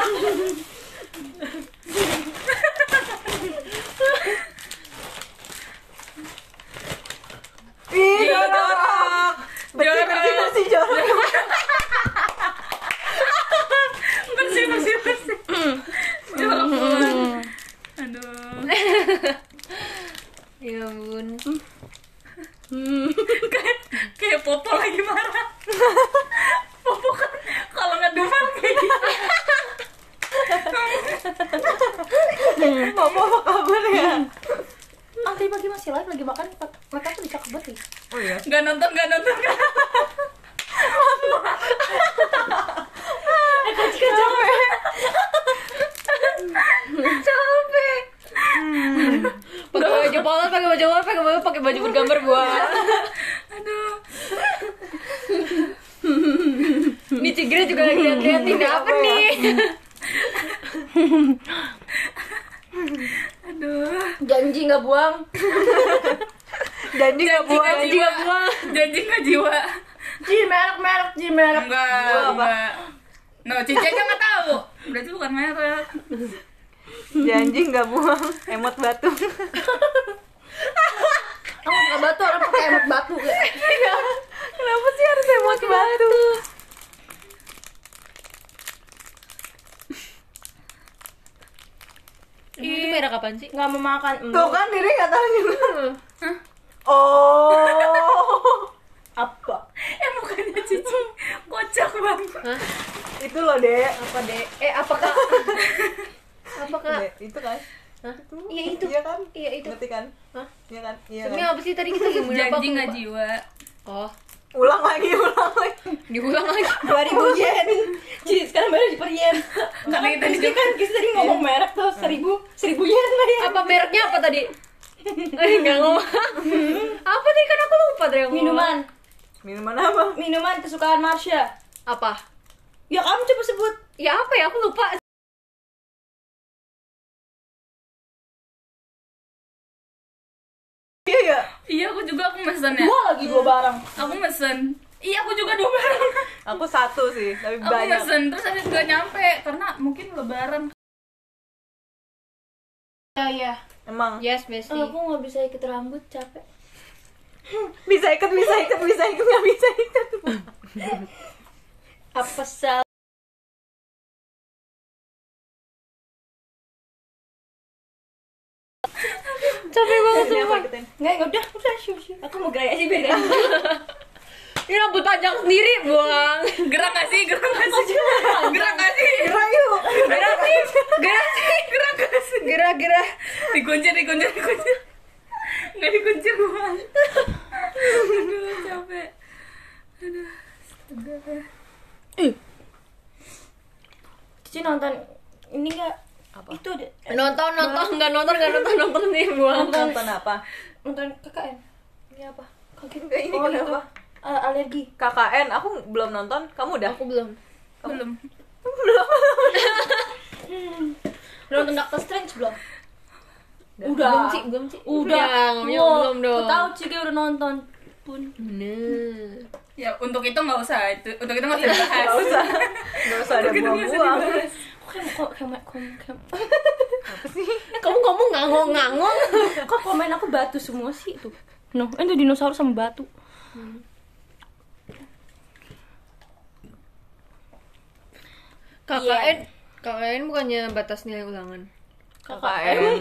[SPEAKER 3] Ih,
[SPEAKER 4] Iya,
[SPEAKER 3] jorok. Bersih,
[SPEAKER 4] Jorok.
[SPEAKER 3] bersih, bersih, jorok.
[SPEAKER 4] Bersih, bersih, bersih. Jorok banget. Aduh.
[SPEAKER 1] Ya ampun.
[SPEAKER 4] kayak kayak Popo lagi marah. Popo kan kalau ngedumel kayak gitu.
[SPEAKER 3] Mama apa kabar ya?
[SPEAKER 2] Ah, tadi pagi masih live lagi makan. Mereka tuh bisa kebet nih.
[SPEAKER 3] Oh iya.
[SPEAKER 4] Gak nonton, gak nonton, gak
[SPEAKER 1] Capek. Pakai baju polos, pakai baju polos, pakai baju pakai baju bergambar gua.
[SPEAKER 4] Aduh.
[SPEAKER 1] Ini Cigra juga lagi lihat-liatin apa nih?
[SPEAKER 4] Aduh.
[SPEAKER 2] Janji nggak buang.
[SPEAKER 3] Janji nggak buang.
[SPEAKER 4] Janji
[SPEAKER 1] Janji
[SPEAKER 4] nggak
[SPEAKER 1] nggak buang.
[SPEAKER 4] Janji nggak jiwa.
[SPEAKER 2] Ji merek merek, ji merek.
[SPEAKER 4] Enggak,
[SPEAKER 3] Gua apa?
[SPEAKER 4] enggak. No, Cici aja nggak tahu. Berarti bukan merek.
[SPEAKER 3] Janji nggak buang. Emot batu.
[SPEAKER 2] Aku nggak batu, orang pakai emot batu.
[SPEAKER 3] Iya. Kenapa sih harus emot batu?
[SPEAKER 1] Ini merek apaan sih?
[SPEAKER 2] Nggak mau makan.
[SPEAKER 3] Tuh kan diri nggak tahu juga.
[SPEAKER 4] Hah?
[SPEAKER 3] Oh.
[SPEAKER 2] Apa?
[SPEAKER 4] Eh mukanya Cici kocak banget.
[SPEAKER 1] Hah?
[SPEAKER 3] Itu loh, Dek.
[SPEAKER 1] Apa deh? Eh apa kak? Apa kak?
[SPEAKER 3] Dek, itu kan.
[SPEAKER 1] Hah? Iya itu.
[SPEAKER 3] Iya kan?
[SPEAKER 1] Iya itu.
[SPEAKER 3] Ngerti kan?
[SPEAKER 1] Hah?
[SPEAKER 3] Iya kan? Iya
[SPEAKER 1] Demi
[SPEAKER 3] kan?
[SPEAKER 1] apa sih tadi kita lagi ngomongin apa?
[SPEAKER 4] Janji
[SPEAKER 1] Aku
[SPEAKER 4] nggak
[SPEAKER 1] lupa.
[SPEAKER 4] jiwa.
[SPEAKER 1] Oh,
[SPEAKER 3] Ulang lagi, ulang lagi.
[SPEAKER 1] diulang lagi.
[SPEAKER 2] dua ribu yen. Ji, sekarang baru di per yen.
[SPEAKER 4] Karena kita
[SPEAKER 2] Tadi
[SPEAKER 4] juga
[SPEAKER 2] kan kita tadi ngomong merek tuh seribu, seribu yen lah ya.
[SPEAKER 1] Apa mereknya apa tadi? Eh nggak ngomong. Apa tadi kan aku lupa tadi yang ngomong.
[SPEAKER 2] Minuman,
[SPEAKER 3] Minuman apa?
[SPEAKER 2] minuman kesukaan Marsha.
[SPEAKER 1] Apa?
[SPEAKER 2] Ya kamu coba sebut.
[SPEAKER 1] Ya apa ya? Aku lupa.
[SPEAKER 3] Iya ya.
[SPEAKER 4] Iya, aku juga aku mesen ya.
[SPEAKER 2] Dua lagi dua barang.
[SPEAKER 4] Aku mesen. Iya, aku juga dua barang.
[SPEAKER 3] Aku satu sih, tapi
[SPEAKER 4] Aku
[SPEAKER 3] banyak.
[SPEAKER 4] mesen terus habis gak nyampe karena mungkin lebaran.
[SPEAKER 2] Ya ya.
[SPEAKER 3] Emang.
[SPEAKER 1] Yes, Messi.
[SPEAKER 2] Oh, aku nggak bisa ikat rambut, capek.
[SPEAKER 3] Bisa ikut, bisa ikut, bisa ikut, nggak bisa ikut.
[SPEAKER 2] Apa sal?
[SPEAKER 1] Capek banget
[SPEAKER 3] Ini apa
[SPEAKER 1] semua.
[SPEAKER 3] ikutin?
[SPEAKER 2] Nggak, nggak udah, udah sih sih. Aku mau gaya sih biar.
[SPEAKER 1] Ini rambut panjang sendiri, buang.
[SPEAKER 4] Gerak gak sih? Gerak gak sih? Gerak gak sih?
[SPEAKER 3] Gerak yuk.
[SPEAKER 1] Gerak sih, gerak sih,
[SPEAKER 4] Gerak gak sih?
[SPEAKER 1] gerak gerak.
[SPEAKER 4] Dikuncir, dikuncir, dikuncir. Nggak dikuncir buang. Aduh, capek. Aduh, astaga.
[SPEAKER 2] Cici nonton ini nggak?
[SPEAKER 3] Apa?
[SPEAKER 2] Itu ada
[SPEAKER 1] Nonton nonton nggak nonton nggak nonton nonton nih, buang.
[SPEAKER 3] Nonton apa?
[SPEAKER 2] nonton K K N.
[SPEAKER 3] Ini apa?
[SPEAKER 2] Kaget.
[SPEAKER 3] Enggak, ini
[SPEAKER 2] Oh,
[SPEAKER 3] kenapa?
[SPEAKER 2] itu. Uh, alergi.
[SPEAKER 3] K K N, aku belum nonton. Kamu udah?
[SPEAKER 1] Aku belum.
[SPEAKER 4] Belum.
[SPEAKER 2] Nonton Doctor Strange belum?
[SPEAKER 3] Udah.
[SPEAKER 1] Belum sih, belum sih.
[SPEAKER 2] Udah.
[SPEAKER 1] Ya, ya,
[SPEAKER 2] Wow,
[SPEAKER 1] belum dong.
[SPEAKER 2] Aku tahu Cige udah nonton pun.
[SPEAKER 1] Nah.
[SPEAKER 4] Ya, untuk itu nggak usah. Itu, untuk itu nggak usah dibahas.
[SPEAKER 3] Gak usah. Gak usah ada buang-buang.
[SPEAKER 2] Kok kok kayak kayak kayak
[SPEAKER 3] Apa sih?
[SPEAKER 1] Kamu ngomong ngangong-ngangong.
[SPEAKER 2] kok komen aku batu semua sih tuh. No, itu dinosaurus sama batu.
[SPEAKER 1] K K N, K K N bukannya batas nilai ulangan.
[SPEAKER 3] K K N.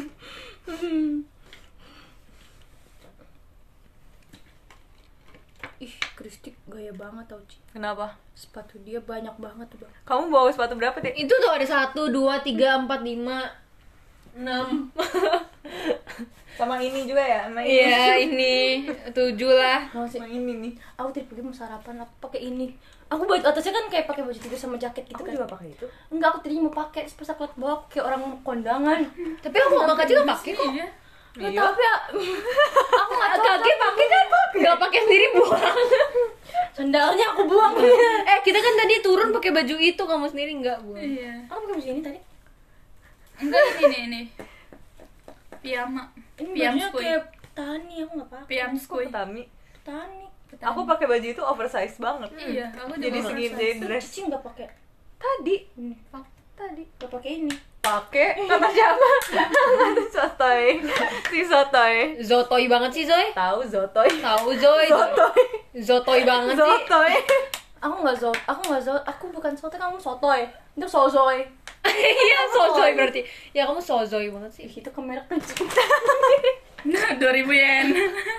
[SPEAKER 2] Ih, Kristik gaya banget tau Ci.
[SPEAKER 3] Kenapa?
[SPEAKER 2] Sepatu dia banyak banget tuh bang.
[SPEAKER 3] Kamu bawa sepatu berapa, Tik?
[SPEAKER 1] Itu tuh ada satu, dua, tiga, empat, lima, enam.
[SPEAKER 3] Sama ini juga ya? Sama ini.
[SPEAKER 1] Iya, ini tujuh lah.
[SPEAKER 2] Masih
[SPEAKER 3] Sama ini nih.
[SPEAKER 2] aku tadi pergi mau sarapan aku pakai ini. Aku baju atasnya kan kayak pakai baju tidur sama jaket gitu
[SPEAKER 3] Aku
[SPEAKER 2] kan.
[SPEAKER 3] juga pakai itu.
[SPEAKER 2] Enggak, aku tadi mau pakai terus pas aku liat bawah kayak orang kondangan.
[SPEAKER 1] Tapi aku sama Kak juga pakai kok.
[SPEAKER 4] Iya.
[SPEAKER 2] Nggak
[SPEAKER 3] Iya.
[SPEAKER 2] tahu ya. Aku nggak tahu.
[SPEAKER 1] Kaki pakai kan nggak pakai sendiri, buang.
[SPEAKER 2] Sandalnya aku buang.
[SPEAKER 1] Eh, kita kan tadi turun pakai baju itu, kamu sendiri nggak, buang.
[SPEAKER 4] Iya.
[SPEAKER 2] Aku pakai baju ini tadi.
[SPEAKER 4] Enggak, ini, ini. Piyama.
[SPEAKER 2] Ini
[SPEAKER 4] Piyam
[SPEAKER 2] bajunya
[SPEAKER 4] skui.
[SPEAKER 2] kayak tani, aku nggak pakai.
[SPEAKER 4] Piyam skui.
[SPEAKER 3] Tami.
[SPEAKER 2] Tani.
[SPEAKER 3] Aku pakai baju itu oversize banget.
[SPEAKER 4] Iya, aku juga
[SPEAKER 3] Jadi
[SPEAKER 4] merasa.
[SPEAKER 3] segini jadi dress.
[SPEAKER 2] Cici nggak pakai.
[SPEAKER 3] Tadi.
[SPEAKER 2] Tadi nggak pakai ini.
[SPEAKER 3] Pakai kata siapa? Sotoy. Si Sotoy.
[SPEAKER 1] Zotoy banget sih, Zoy.
[SPEAKER 3] Tahu Zotoy.
[SPEAKER 1] Tahu, Zoy.
[SPEAKER 3] Zotoy.
[SPEAKER 1] Zotoy banget sih.
[SPEAKER 3] Zotoy.
[SPEAKER 2] Aku nggak zo, aku nggak zo, aku bukan sotoy, kamu sotoy. Itu sozoy.
[SPEAKER 1] Iya, sozoy berarti. Ya, kamu sozoy banget sih.
[SPEAKER 2] Ih, itu ke merek tuh.
[SPEAKER 4] Nah, dua ribu yen.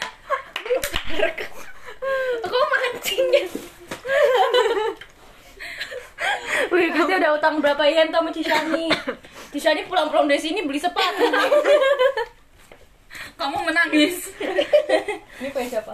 [SPEAKER 1] Aku mancingnya.
[SPEAKER 2] Wih, kita udah utang berapa yen sama Cishani. Cishani pulang-pulang dari sini beli sepatu.
[SPEAKER 4] Kamu menangis.
[SPEAKER 2] Ini punya siapa?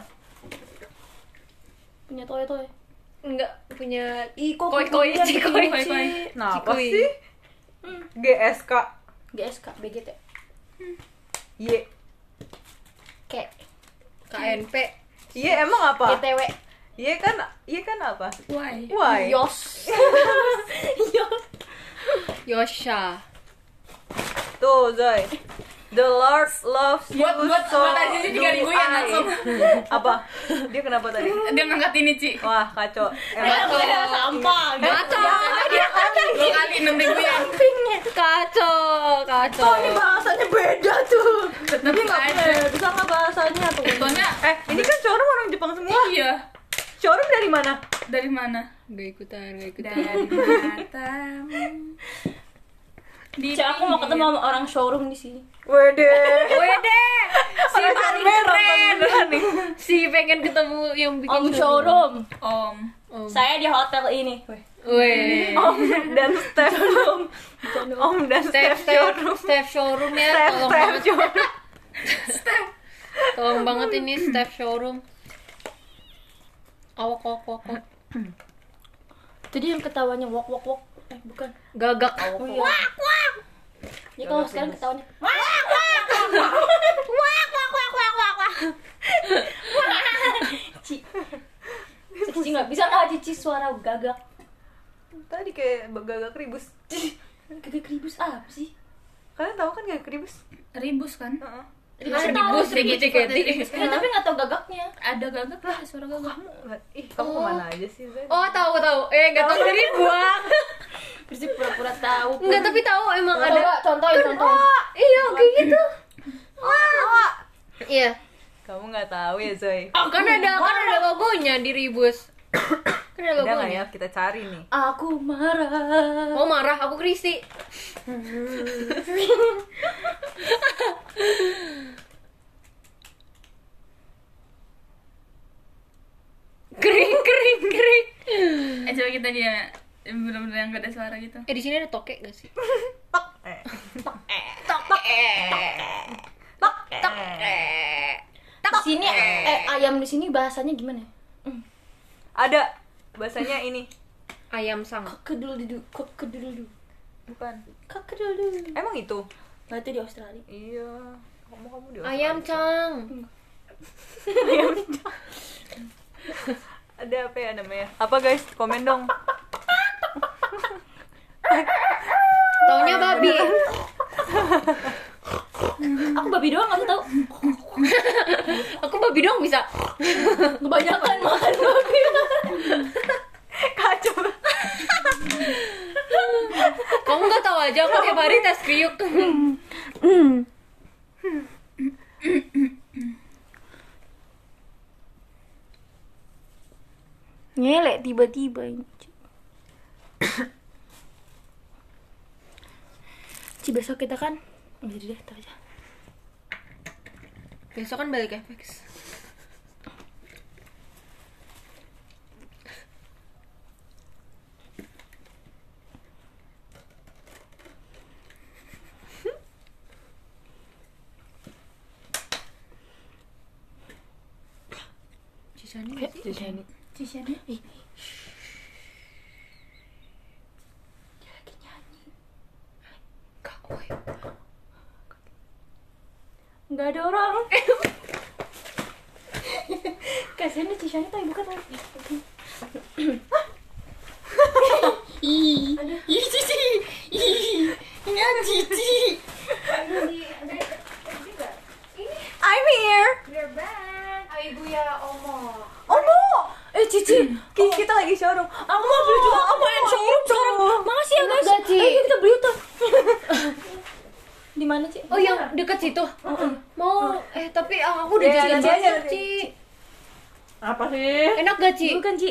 [SPEAKER 2] Punya toy-toy.
[SPEAKER 1] Enggak punya
[SPEAKER 2] Ih, kok
[SPEAKER 1] koi-koi,
[SPEAKER 2] kemudian
[SPEAKER 1] cikoi.
[SPEAKER 2] begini, Ci?
[SPEAKER 3] Nah, apa
[SPEAKER 1] Cikui.
[SPEAKER 3] sih? G S K.
[SPEAKER 2] G S K, B G T.
[SPEAKER 3] Y.
[SPEAKER 2] K.
[SPEAKER 1] K N P.
[SPEAKER 3] Y emang apa?
[SPEAKER 2] G T W.
[SPEAKER 3] Y kan Y kan apa?
[SPEAKER 4] Why?
[SPEAKER 3] Why?
[SPEAKER 2] Yos. Yos.
[SPEAKER 1] Yosha.
[SPEAKER 3] Tuh, Zoy. The Lord loves you
[SPEAKER 4] Buat- buat-
[SPEAKER 3] so
[SPEAKER 4] buat aja sih tiga ribu
[SPEAKER 3] do
[SPEAKER 4] ya,
[SPEAKER 3] I.
[SPEAKER 4] langsung.
[SPEAKER 3] Apa? Dia kenapa tadi?
[SPEAKER 4] Dia ngangkat ini, Ci.
[SPEAKER 3] Wah, kacau. Emang
[SPEAKER 1] Kacau.
[SPEAKER 2] Sampah.
[SPEAKER 1] Kacau. Dia kacau.
[SPEAKER 4] Dua kali enam ribu yen.
[SPEAKER 1] Kacau. Kacau.
[SPEAKER 2] Oh, ini bahasanya beda tuh.
[SPEAKER 4] Tapi nggak ada.
[SPEAKER 2] Eh, bisa nggak bahasanya tuh?
[SPEAKER 4] Contohnya,
[SPEAKER 3] eh, ini kan showroom orang Jepang semua.
[SPEAKER 4] iya.
[SPEAKER 3] Showroom dari mana?
[SPEAKER 4] Dari mana?
[SPEAKER 1] Gak ikutan, gak ikutan.
[SPEAKER 4] Dari matamu. Di
[SPEAKER 2] Cek, aku mau ketemu sama orang showroom di sini.
[SPEAKER 3] Wede.
[SPEAKER 1] Wede. Si
[SPEAKER 3] Orang
[SPEAKER 1] paling
[SPEAKER 3] Jerman
[SPEAKER 1] keren.
[SPEAKER 3] beneran nih.
[SPEAKER 1] Si pengen ketemu yang bikin
[SPEAKER 2] Om showroom.
[SPEAKER 4] Om.
[SPEAKER 1] Om.
[SPEAKER 2] Saya di hotel ini. Weh.
[SPEAKER 1] Weh.
[SPEAKER 3] Om dan Steph. Om dan
[SPEAKER 1] Steph,
[SPEAKER 3] Steph
[SPEAKER 1] Steph,
[SPEAKER 3] showroom.
[SPEAKER 1] Steph showroom ya.
[SPEAKER 3] Steph,
[SPEAKER 1] Tolong
[SPEAKER 3] Steph
[SPEAKER 1] banget.
[SPEAKER 3] showroom.
[SPEAKER 1] Tolong banget ini Steph showroom. Awak, awak, awak, awak.
[SPEAKER 2] Tadi yang ketawanya wok wok wok. Eh, bukan.
[SPEAKER 1] Gagak.
[SPEAKER 2] Oh, iya. Wak wak. Ya kalau sekarang ketawanya wak wak wak wak wak wak wak wak wak. Ci. Cici nggak bisa nggak Cici suara gagak.
[SPEAKER 3] Tadi kayak gagak ribus.
[SPEAKER 2] Gagak ribus apa sih?
[SPEAKER 3] Kalian tahu kan gagak ribus?
[SPEAKER 4] Ribus kan?
[SPEAKER 3] Heeh.
[SPEAKER 2] Ribus
[SPEAKER 1] Ribus, ribus, ribus.
[SPEAKER 2] Ya, tapi nggak tahu gagaknya.
[SPEAKER 4] Ada gagak lah, suara gagak.
[SPEAKER 3] Kamu nggak- ih, kamu kemana aja sih, Zed?
[SPEAKER 1] Oh, tahu, tahu. Eh, enggak tahu sendiri buang.
[SPEAKER 2] Terus dia pura-pura tahu.
[SPEAKER 1] Enggak, tapi tahu emang
[SPEAKER 2] Coba
[SPEAKER 1] ada.
[SPEAKER 2] contohin contohin.
[SPEAKER 1] Iya, kayak gitu. Iya.
[SPEAKER 3] Kamu nggak tahu ya Zoe?
[SPEAKER 1] Kan ada kan ada logonya di Ribus. Kan ada
[SPEAKER 3] Ada nggak
[SPEAKER 1] logonya.
[SPEAKER 3] ya? Kita cari nih.
[SPEAKER 2] Aku marah.
[SPEAKER 1] Mau marah aku Kristi. Kering kering kering.
[SPEAKER 4] Eh coba kita dia bener-bener yang gak ada suara gitu.
[SPEAKER 1] Eh di sini ada tokek gak sih?
[SPEAKER 3] Tok. Eh.
[SPEAKER 2] Tak sini eh ayam di sini bahasanya gimana?
[SPEAKER 3] Ada bahasanya ini.
[SPEAKER 1] Ayam sang.
[SPEAKER 2] Kedul dulu, kedul dulu.
[SPEAKER 3] Bukan.
[SPEAKER 2] Kedul dulu.
[SPEAKER 3] Emang itu?
[SPEAKER 2] Nah, itu di Australia.
[SPEAKER 3] Iya. Kamu kamu di
[SPEAKER 1] Ayam cang.
[SPEAKER 3] Ada apa ya namanya? Apa guys? Komen dong.
[SPEAKER 1] Taunya babi.
[SPEAKER 2] Aku babi doang nggak tahu.
[SPEAKER 1] Aku babi dong bisa.
[SPEAKER 2] Kebanyakan makan babi.
[SPEAKER 3] Kacau.
[SPEAKER 1] Kamu nggak tahu aja aku tiap hari tes kriuk.
[SPEAKER 2] Ngelek tiba-tiba ini. Ci besok kita kan jadi deh, tahu aja.
[SPEAKER 1] Besok kan balik F X. Cisani nggak sih?
[SPEAKER 3] Cisani.
[SPEAKER 2] Cisani. Ih,
[SPEAKER 1] Kak, woi.
[SPEAKER 2] nggak ada orang. Kasihan nih Cisani tapi bukan lagi. Ih,
[SPEAKER 4] Ih cici. Ih. Ini cici.
[SPEAKER 3] I'm here.
[SPEAKER 1] We're back. Ibu ya Omo.
[SPEAKER 3] Oh no.
[SPEAKER 2] eh Cici,
[SPEAKER 3] Ki- Kita lagi showroom.
[SPEAKER 2] aku mau beli juga. Aku mau yang showroom sekarang. Makasih ya guys.
[SPEAKER 1] Enggak, Ci.
[SPEAKER 2] Ayo kita beli tuh. Di mana Ci?
[SPEAKER 1] Oh yang deket situ. Mau eh tapi aku udah
[SPEAKER 3] Ya,
[SPEAKER 1] jajan
[SPEAKER 3] nanti aja,
[SPEAKER 1] banyak,
[SPEAKER 3] nanti.
[SPEAKER 1] Ci.
[SPEAKER 3] Apa sih?
[SPEAKER 1] Enak gak, Ci?
[SPEAKER 2] Bukan Ci.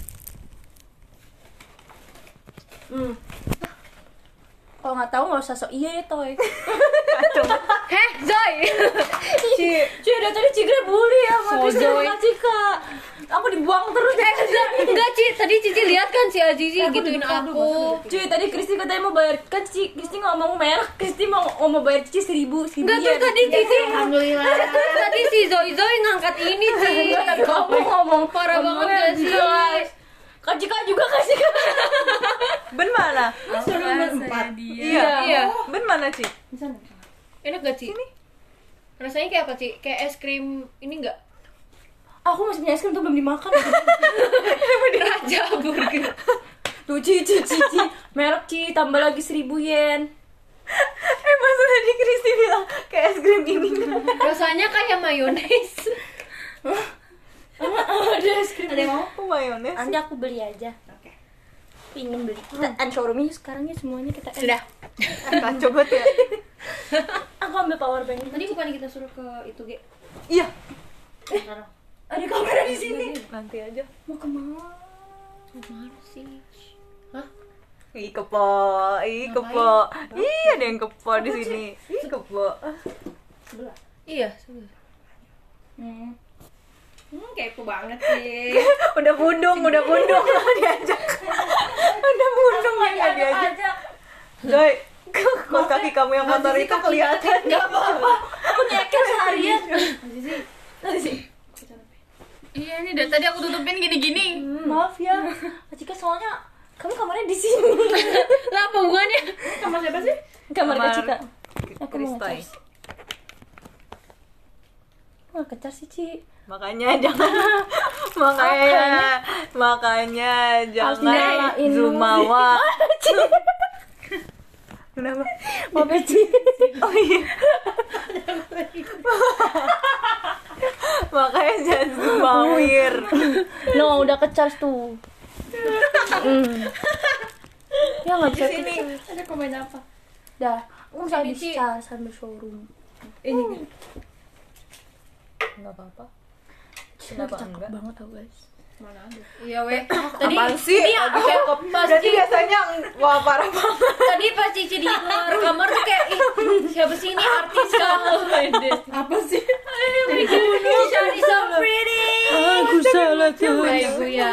[SPEAKER 2] Hmm. Kalau nggak tahu nggak usah sok iya ya Toy.
[SPEAKER 3] Kacau.
[SPEAKER 1] Heh, Zoy.
[SPEAKER 3] Ci.
[SPEAKER 2] Cuy dari tadi Cigre bully ya sama
[SPEAKER 1] So,
[SPEAKER 2] Cici
[SPEAKER 1] Zoy.
[SPEAKER 2] sama Cika. Aku dibuang terus ya.
[SPEAKER 1] Eh, enggak, enggak, Ci. Tadi Cici lihat kan si Azizi gituin aku.
[SPEAKER 2] Cuy tadi Kristi katanya mau bayar kan Cici Kristi nggak mau merek. Kristi mau mau bayar Cici seribu seribu.
[SPEAKER 1] Enggak, terus tadi Cici
[SPEAKER 2] Alhamdulillah.
[SPEAKER 1] tadi si Zoy Zoy ngangkat ini, Ci.
[SPEAKER 2] Enggak, tadi kamu ngomong
[SPEAKER 1] Parah banget gak sih?
[SPEAKER 2] Jelas. Kak Cika juga Kak Cika.
[SPEAKER 3] Ben mana?
[SPEAKER 4] Suruh saya dia.
[SPEAKER 3] Iya.
[SPEAKER 1] Iya.
[SPEAKER 3] Ben mana Ci?
[SPEAKER 1] Enak gak, Ci? Rasanya kayak apa, Ci? Kayak es krim ini enggak?
[SPEAKER 2] Aku masih punya es krim tuh belum dimakan.
[SPEAKER 1] Raja burger.
[SPEAKER 2] Tuh Cici Cici merek Ci tambah lagi seribu yen.
[SPEAKER 3] Eh masa tadi Kristi bilang kayak es krim ini.
[SPEAKER 1] Rasanya kayak mayones.
[SPEAKER 2] Ada es krim. Ada yang mau?
[SPEAKER 3] Oh mayones.
[SPEAKER 2] Nanti aku beli aja. Oke. Pingin beli. Kita end showroomnya sekarang ya semuanya kita end.
[SPEAKER 1] Sudah.
[SPEAKER 3] Kacau banget ya.
[SPEAKER 2] Aku ambil power bank.
[SPEAKER 1] Tadi bukan kita suruh ke itu, Ge.
[SPEAKER 3] Iya.
[SPEAKER 2] Ada kamera di sini.
[SPEAKER 3] Nanti aja.
[SPEAKER 2] Mau kemana?
[SPEAKER 1] Mana sih? Hah?
[SPEAKER 3] Ih kepo, ih kepo. Ih ada yang kepo di sini. Ih kepo.
[SPEAKER 2] Sebelah.
[SPEAKER 1] Iya, sebelah.
[SPEAKER 2] Hmm.
[SPEAKER 1] Hmm, kepo banget sih.
[SPEAKER 3] Udah bundung, udah bundung nggak diajak. Udah bundung nggak diajak. Joy, kos kaki kamu yang kotor itu kelihatan.
[SPEAKER 2] Gak apa-apa. Aku nyeker seharian. Nanti sih.
[SPEAKER 4] Iya ini dari tadi aku tutupin gini-gini.
[SPEAKER 2] Maaf ya. Kak Cika soalnya kamu kamarnya di sini.
[SPEAKER 1] Lah, apa hubungannya?
[SPEAKER 2] Kamar siapa sih? Kamar Kak Cika. Aku mau
[SPEAKER 3] Kristai.
[SPEAKER 2] ngecas. Wah, kecas sih, Ci.
[SPEAKER 3] Makanya jangan makanya makanya jangan
[SPEAKER 2] nyalain
[SPEAKER 3] Zumawa. Kenapa?
[SPEAKER 2] Maaf ya, Ci.
[SPEAKER 3] Oh iya. Makanya jangan Zumawir.
[SPEAKER 2] No, udah kecas tuh. Hmm. Ya nggak bisa
[SPEAKER 3] Di sini.
[SPEAKER 2] kecas.
[SPEAKER 1] Ada komen apa?
[SPEAKER 2] Dah, aku bisa
[SPEAKER 1] Sini, Ci.
[SPEAKER 2] dicas sambil showroom.
[SPEAKER 1] Ini nih.
[SPEAKER 3] Nggak apa-apa.
[SPEAKER 2] Kenapa
[SPEAKER 3] Kenapa enggak?
[SPEAKER 2] banget tau guys.
[SPEAKER 4] Mana ada?
[SPEAKER 1] Iya weh. Tadi
[SPEAKER 3] Apaan sih?
[SPEAKER 1] Tadi
[SPEAKER 3] Lagi
[SPEAKER 1] aku
[SPEAKER 3] cakep.
[SPEAKER 1] pas
[SPEAKER 3] Berarti
[SPEAKER 1] Cici,
[SPEAKER 3] biasanya wah parah banget.
[SPEAKER 1] tadi pas Cici di luar kamar tuh kayak ih, siapa sih ini artis kamu?
[SPEAKER 4] Apa sih?
[SPEAKER 1] Shari so pretty.
[SPEAKER 2] Aku salah tuh.
[SPEAKER 1] Ya ibu ya.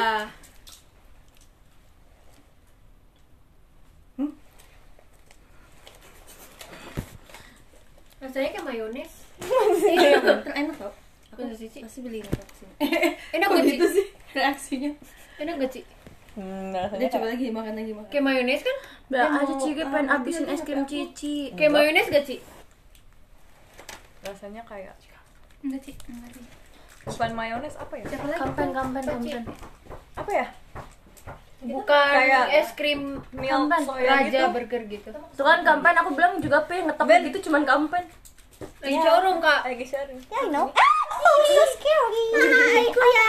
[SPEAKER 1] Rasanya kayak mayones.
[SPEAKER 4] Enak tau.
[SPEAKER 1] Masa sih, Ci?
[SPEAKER 2] Pasti beli reaksi.
[SPEAKER 1] Enak
[SPEAKER 4] Kok
[SPEAKER 1] gak
[SPEAKER 4] gitu
[SPEAKER 1] sih?
[SPEAKER 4] sih reaksinya?
[SPEAKER 1] Enak gak sih?
[SPEAKER 3] Hmm,
[SPEAKER 4] Udah
[SPEAKER 3] rasanya
[SPEAKER 4] coba
[SPEAKER 3] kayak
[SPEAKER 4] lagi makan lagi makan.
[SPEAKER 1] Kayak mayones kan?
[SPEAKER 2] Udah aja Cici pengen abisin es krim Cici.
[SPEAKER 1] Kayak mayones gak sih?
[SPEAKER 3] rasanya kayak
[SPEAKER 4] Enggak sih, enggak sih.
[SPEAKER 3] bukan mayones apa ya?
[SPEAKER 4] Siapa lagi?
[SPEAKER 2] Kampen kampen kampen.
[SPEAKER 3] Apa ya?
[SPEAKER 1] Bukan
[SPEAKER 3] Kayak
[SPEAKER 1] es krim
[SPEAKER 3] Milk
[SPEAKER 2] Kampen.
[SPEAKER 3] soya
[SPEAKER 1] Raja
[SPEAKER 3] gitu.
[SPEAKER 1] burger gitu.
[SPEAKER 2] Tuh kan kampen aku bilang juga pe ngetop
[SPEAKER 3] Ben.
[SPEAKER 2] gitu cuman kampen.
[SPEAKER 1] Lagi showroom kak.
[SPEAKER 3] Lagi sharing.
[SPEAKER 2] Ya I know. Oh, so scary. Aku ya.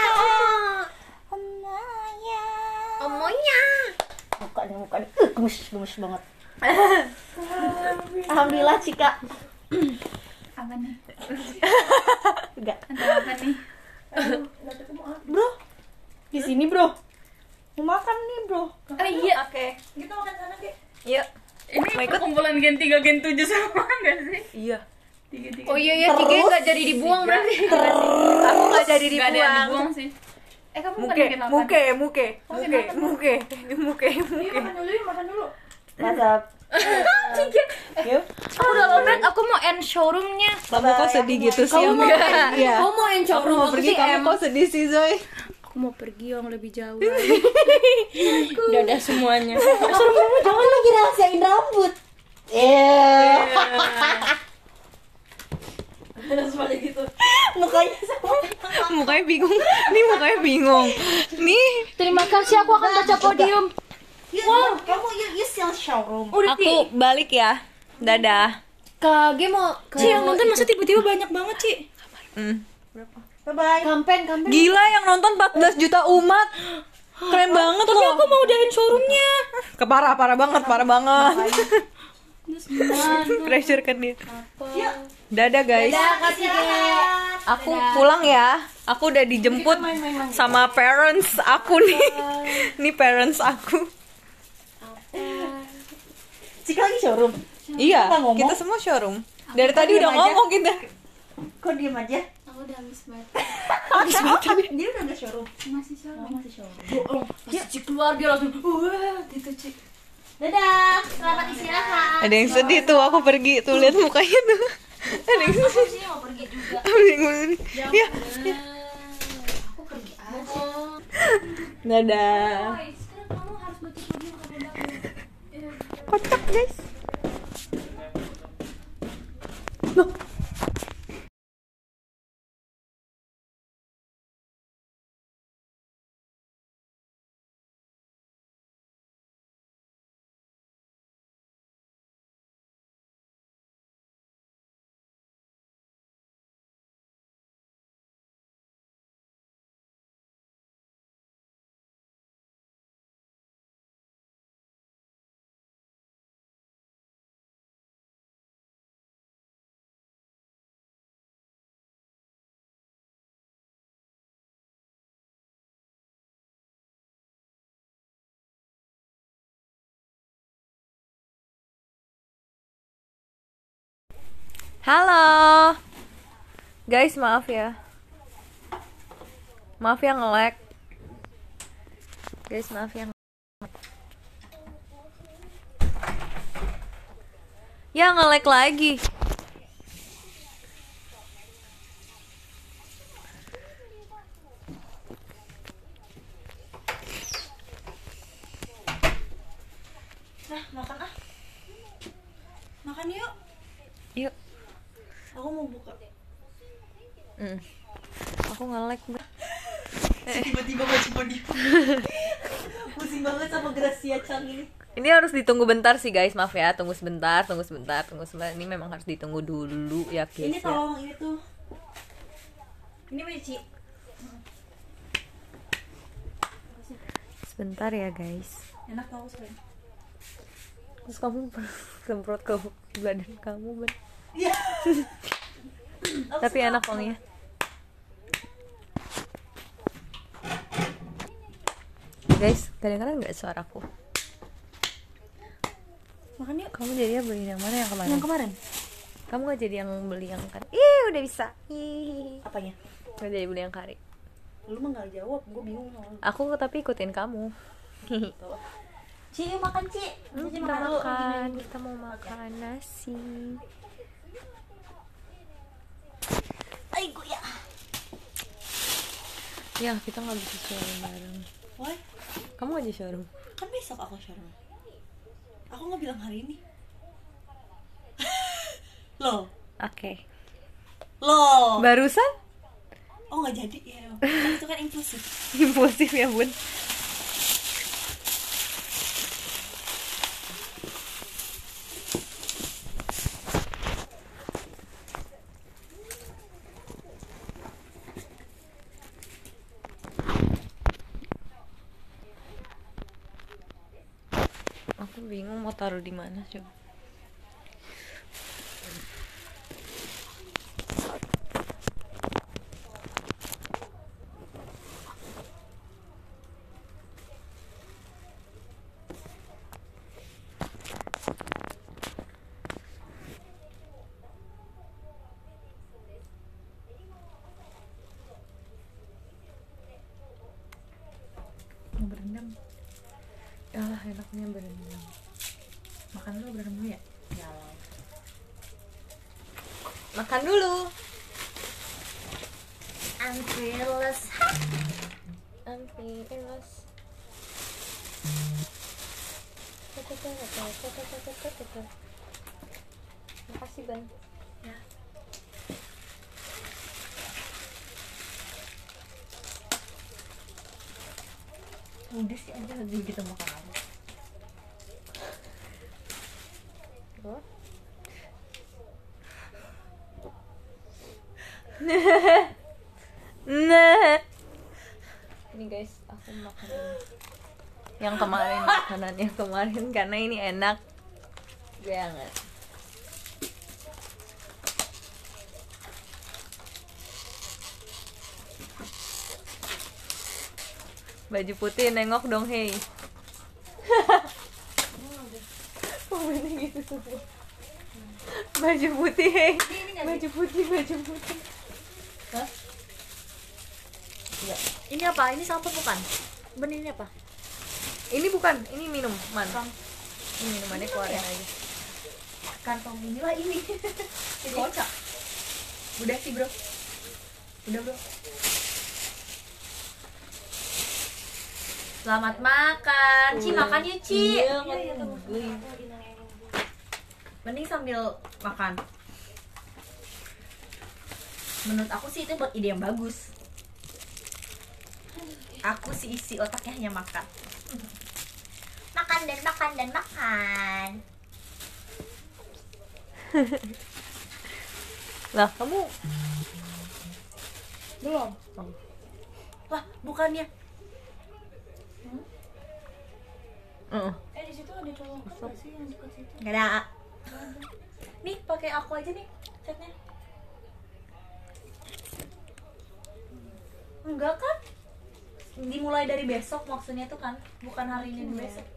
[SPEAKER 1] Omonya.
[SPEAKER 2] Mukanya mukanya uh, gemes gemes banget. Alhamdulillah Cika.
[SPEAKER 4] Apa nih?
[SPEAKER 2] Enggak.
[SPEAKER 4] Ada apa nih?
[SPEAKER 2] Bro. Di sini, Bro. Mau makan nih, Bro.
[SPEAKER 4] Oh iya.
[SPEAKER 3] Oke.
[SPEAKER 4] Kita makan sana Ki.
[SPEAKER 3] Iya.
[SPEAKER 4] Ini
[SPEAKER 3] Mau ikut?
[SPEAKER 4] perkumpulan gen tiga gen tujuh sama enggak sih?
[SPEAKER 3] Iya.
[SPEAKER 4] tiga tiga.
[SPEAKER 1] Oh iya ya, tiga nggak jadi dibuang berarti.
[SPEAKER 3] Aku nggak jadi
[SPEAKER 4] Enggak ada yang
[SPEAKER 3] dibuang.
[SPEAKER 4] dibuang sih.
[SPEAKER 1] Eh kamu bukan
[SPEAKER 3] Muke,
[SPEAKER 1] gen delapan?
[SPEAKER 3] muke, muke, muke, muke, muke, muke.
[SPEAKER 4] Makan dulu, yuk, makan dulu.
[SPEAKER 2] Mantap. Yuk.
[SPEAKER 1] Aku udah lobet, aku mau end showroomnya.
[SPEAKER 3] Kamu kok sedih gitu sih?
[SPEAKER 1] Kamu mau
[SPEAKER 3] Enggak.
[SPEAKER 1] end, kamu mau end showroom
[SPEAKER 3] Mau
[SPEAKER 1] aku
[SPEAKER 3] pergi
[SPEAKER 1] sih
[SPEAKER 3] kamu
[SPEAKER 1] em.
[SPEAKER 3] kok sedih sih Zoe?
[SPEAKER 2] Aku mau pergi yang lebih jauh lagi. Dadah semuanya.
[SPEAKER 5] Jangan lagi rahasiain rambut. Eh,
[SPEAKER 4] Terus pada gitu.
[SPEAKER 5] mukanya sama.
[SPEAKER 3] Mukanya bingung. Nih mukanya bingung. Nih.
[SPEAKER 2] Terima kasih aku akan baca podium.
[SPEAKER 5] Wow, kamu yuk yuk yang showroom.
[SPEAKER 3] Aku balik ya. Dadah.
[SPEAKER 1] Kage mau ke
[SPEAKER 2] Ci, yang nonton masa tiba-tiba banyak banget, Ci?
[SPEAKER 3] Hmm.
[SPEAKER 5] Bye bye.
[SPEAKER 1] kampen kampen.
[SPEAKER 3] Gila yang nonton empat belas juta umat. Keren banget
[SPEAKER 2] Tapi
[SPEAKER 3] loh.
[SPEAKER 2] aku mau udahin showroomnya.
[SPEAKER 3] Keparah, parah banget, parah banget. Pressure kan dia. Dadah guys.
[SPEAKER 1] Kasih
[SPEAKER 3] Aku pulang ya. Aku udah dijemput sama parents aku nih. Nih parents aku.
[SPEAKER 5] Cika lagi showroom.
[SPEAKER 3] Iya,
[SPEAKER 5] Kita ngomong?
[SPEAKER 3] kita semua showroom. Dari tadi udah
[SPEAKER 5] diam aja.
[SPEAKER 3] ngomong kita.
[SPEAKER 5] Kok diem aja?
[SPEAKER 2] Aku udah habis banget.
[SPEAKER 5] Dia udah nggak showroom.
[SPEAKER 2] Masih showroom.
[SPEAKER 5] Masih showroom.
[SPEAKER 2] Pas Ci keluar dia langsung wah gitu, Ci.
[SPEAKER 5] Dadah. Selamat istirahat.
[SPEAKER 3] Ada yang sedih tuh, aku pergi tuh lihat mukanya tuh. Ada yang sedih.
[SPEAKER 2] Sini mau pergi juga.
[SPEAKER 3] Ada yang sedih. Ya,
[SPEAKER 2] Aku pergi aja.
[SPEAKER 3] dadah.
[SPEAKER 2] Guys, sekarang kamu harus baca podium kamu banget.
[SPEAKER 3] Kocak guys. Halo. Guys, maaf ya. Maaf ya nge-lag. Guys, maaf ya. Ya nge-lag lagi.
[SPEAKER 5] Nah, makan ah. Makan yuk.
[SPEAKER 3] Yuk.
[SPEAKER 5] Aku mau buka.
[SPEAKER 3] Mm. Aku nge-lag.
[SPEAKER 5] Tiba-tiba baca podium. Pusing banget sama Gracia Chang ini.
[SPEAKER 3] Ini harus ditunggu bentar sih guys, maaf ya. Tunggu sebentar, tunggu sebentar, tunggu sebentar. Ini memang harus ditunggu dulu ya guys.
[SPEAKER 5] Ini
[SPEAKER 3] Ya.
[SPEAKER 5] tolong ini tuh. Ini Michi.
[SPEAKER 3] Sebentar ya guys.
[SPEAKER 5] Enak tau sering.
[SPEAKER 3] Terus kamu semprot ke badan kamu, Ben.
[SPEAKER 5] Iya.
[SPEAKER 3] Tapi enak wanginya. Guys, kadang-kadang nggak suaraku.
[SPEAKER 2] Makan yuk.
[SPEAKER 3] Kamu jadinya beli yang mana yang kemarin?
[SPEAKER 2] Yang kemarin.
[SPEAKER 3] Kamu gak jadi yang beli yang kari? Ih, udah bisa. Ih.
[SPEAKER 2] Apanya?
[SPEAKER 3] Gak jadi beli yang kari.
[SPEAKER 2] Lu mah nggak jawab, gue bingung soalnya.
[SPEAKER 3] Aku tapi ikutin kamu.
[SPEAKER 2] Ci, yuk makan Ci.
[SPEAKER 3] Hmm,
[SPEAKER 2] Ci,
[SPEAKER 3] kita
[SPEAKER 2] makan dulu.
[SPEAKER 3] makan, kita mau makan nasi.
[SPEAKER 2] Aigo ya.
[SPEAKER 3] Ya, kita nggak bisa showroom bareng.
[SPEAKER 5] Why?
[SPEAKER 3] Kamu aja showroom.
[SPEAKER 5] Kan besok aku showroom. Aku nggak bilang hari ini. Loh,
[SPEAKER 3] Oke.
[SPEAKER 5] loh.
[SPEAKER 3] Barusan
[SPEAKER 5] Oh nggak jadi ya. Kan itu kan impulsif.
[SPEAKER 3] impulsif ya bun. Aku bingung mau taruh di mana coba.
[SPEAKER 2] Mau berendam.
[SPEAKER 3] Yalah, enaknya berendam.
[SPEAKER 2] Makan dulu berendam dulu ya. Ya Allah.
[SPEAKER 3] Makan dulu.
[SPEAKER 2] I'm fearless.
[SPEAKER 3] I'm fearless. Makasih Ban.
[SPEAKER 2] Ya. Udah sih aja lagi kita makan apa.
[SPEAKER 3] Oh. Nah, ini guys, aku makan ini. Yang kemarin makanan yang kemarin karena ini enak banget. Baju putih nengok dong hei. Komennya gitu semua. Baju putih hei. Baju putih, baju putih.
[SPEAKER 2] Hah? Iya. Ini apa? Ini sampo bukan? Ben ini apa?
[SPEAKER 3] Ini bukan, ini minum, man.
[SPEAKER 2] Kang.
[SPEAKER 3] Ini minumannya keluarin aja.
[SPEAKER 2] Kantong inilah ini. Ini kocak. Udah sih bro. Udah bro. Selamat makan. Ci makan yuk Ci.
[SPEAKER 3] Iya,
[SPEAKER 2] Iya, iya, mending sambil makan. Menurut aku sih itu buat ide yang bagus. Aku sih isi otaknya hanya makan. Makan dan makan dan makan.
[SPEAKER 3] Lah, kamu
[SPEAKER 2] Belum. Lah, bukannya.
[SPEAKER 3] Heeh.
[SPEAKER 2] Eh di situ ada colokan nggak sih yang dekat situ? Nggak ada. Nih pakai aku aja nih catnya. Enggak kan? Dimulai dari besok maksudnya tuh kan, bukan hari ini di besok.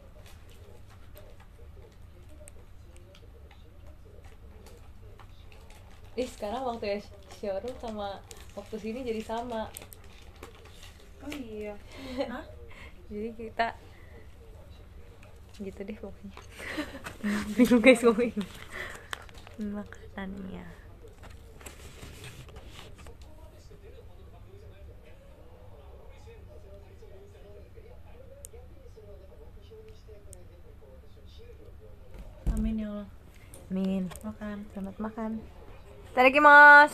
[SPEAKER 3] Ih, sekarang waktu ya showroom sama waktu sini jadi sama.
[SPEAKER 2] Oh iya. Hah?
[SPEAKER 3] Jadi kita gitu deh pokoknya. Bingung guys ngomongin makanannya.
[SPEAKER 2] Amin ya Allah.
[SPEAKER 3] Min,
[SPEAKER 2] Makan.
[SPEAKER 3] selamat makan. Itadakimasu.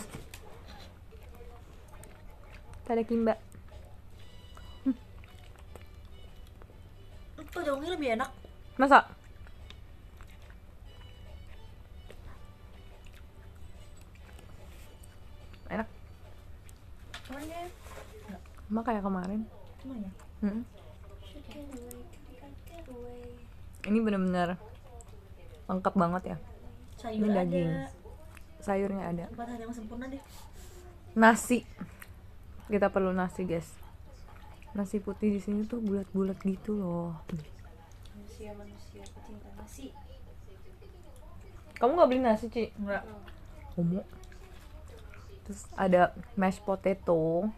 [SPEAKER 3] Itadakimba.
[SPEAKER 2] Itu jauhnya lebih enak.
[SPEAKER 3] Masa? Enak.
[SPEAKER 2] Mana?
[SPEAKER 3] Sama kayak kemarin.
[SPEAKER 2] Semuanya.
[SPEAKER 3] Hmm. Ini bener-bener lengkap banget ya.
[SPEAKER 2] Sayur
[SPEAKER 3] Ini daging.
[SPEAKER 2] ada.
[SPEAKER 3] Sayurnya ada.
[SPEAKER 2] Empat hari yang sempurna deh.
[SPEAKER 3] Nasi. Kita perlu nasi guys. Nasi putih di sini tuh bulat-bulat gitu loh.
[SPEAKER 2] Manusia-manusia pecinta nasi.
[SPEAKER 3] Kamu nggak beli nasi, Ci?
[SPEAKER 4] Enggak.
[SPEAKER 3] Kamu. Terus ada mashed potato.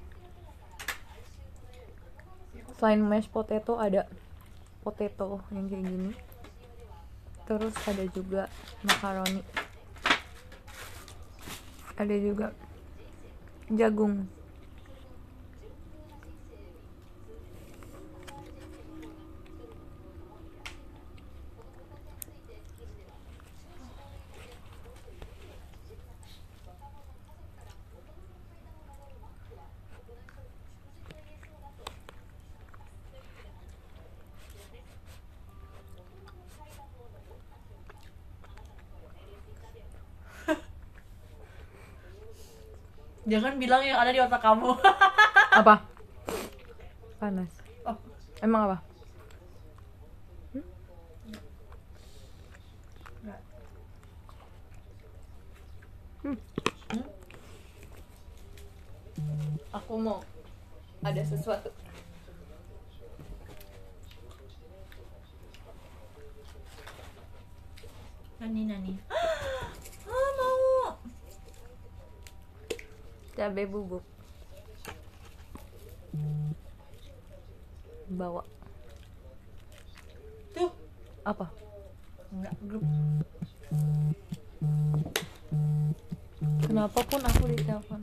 [SPEAKER 3] Selain mashed potato ada potato yang kayak gini. Terus ada juga makaroni. Ada juga jagung.
[SPEAKER 5] Jangan bilang yang ada di otak kamu.
[SPEAKER 3] Apa? Panas.
[SPEAKER 5] Oh.
[SPEAKER 3] Emang apa?
[SPEAKER 5] Enggak.
[SPEAKER 3] Hmm. Aku mau ada sesuatu.
[SPEAKER 5] Nani nani. Ah, mau.
[SPEAKER 3] Cabai bubuk. Bawa.
[SPEAKER 5] Tuh.
[SPEAKER 3] Apa?
[SPEAKER 5] Enggak, grup.
[SPEAKER 3] Kenapa pun aku ditelepon?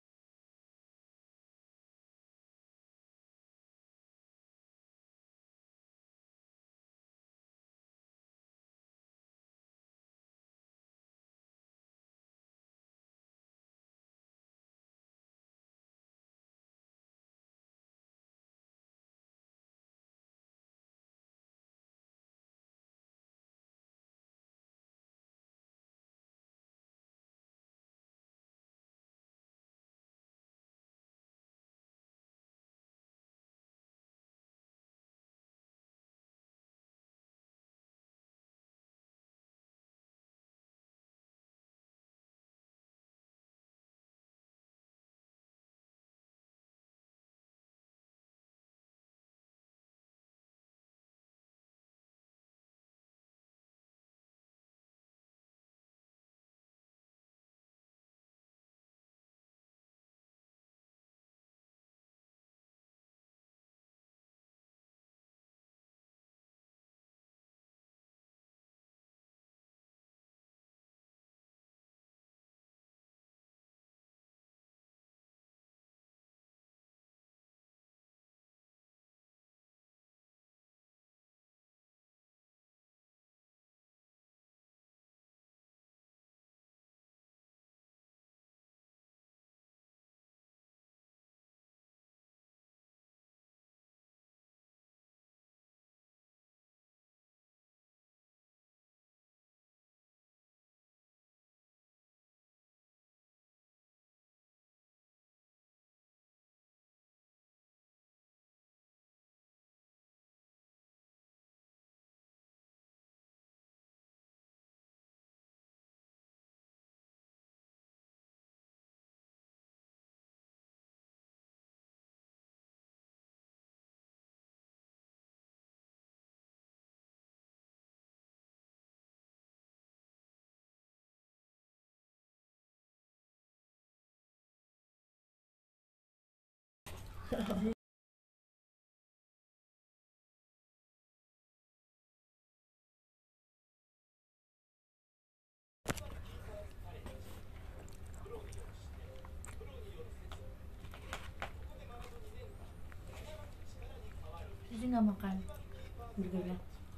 [SPEAKER 5] Jadi nggak makan burgernya.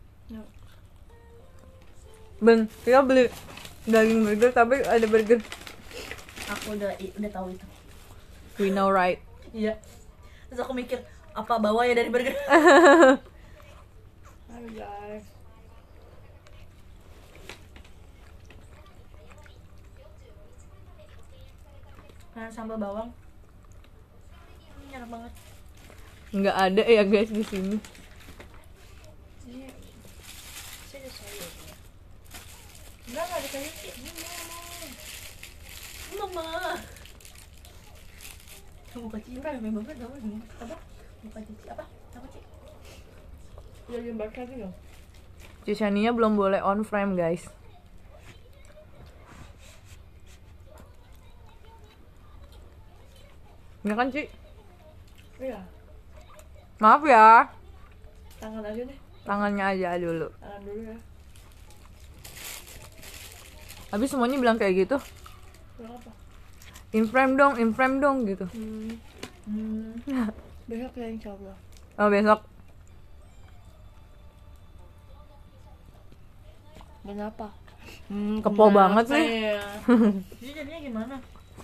[SPEAKER 3] Bang, kita beli daging burger tapi ada burger.
[SPEAKER 5] Aku udah udah tahu itu.
[SPEAKER 3] We know, right?
[SPEAKER 5] Iya. Terus aku mikir apa bawa ya dari burger.
[SPEAKER 1] Hai guys.
[SPEAKER 5] Nah, sambal bawang. Ini enak banget.
[SPEAKER 3] Nggak ada ya guys di sini.
[SPEAKER 5] Enggak, enggak ada sayur sih. Mama. Kamu buka cinta, memang banget tau. Apa? Bukan Cici apa? Apa Ci?
[SPEAKER 4] Jadi balik lagi dong.
[SPEAKER 3] Cishania belum boleh on frame guys. Ya kan Ci?
[SPEAKER 4] Iya.
[SPEAKER 3] Maaf ya,
[SPEAKER 4] Tangan aja deh.
[SPEAKER 3] tangannya aja dulu.
[SPEAKER 4] Tangan dulu ya.
[SPEAKER 3] Habis semuanya bilang kayak gitu.
[SPEAKER 4] Bilang apa?
[SPEAKER 3] In frame dong, in frame dong gitu.
[SPEAKER 4] Hmm.
[SPEAKER 5] Hmm.
[SPEAKER 4] Besok ya insya Allah.
[SPEAKER 3] Oh besok.
[SPEAKER 4] Kenapa?
[SPEAKER 3] Hmm, kepo banget sih.
[SPEAKER 4] Ya?
[SPEAKER 5] Jadi jadinya gimana?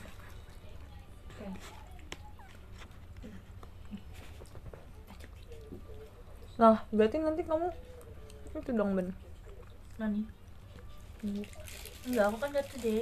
[SPEAKER 3] Nah, berarti nanti kamu itu dong Ben.
[SPEAKER 5] Nani? Enggak, aku kan lihat today.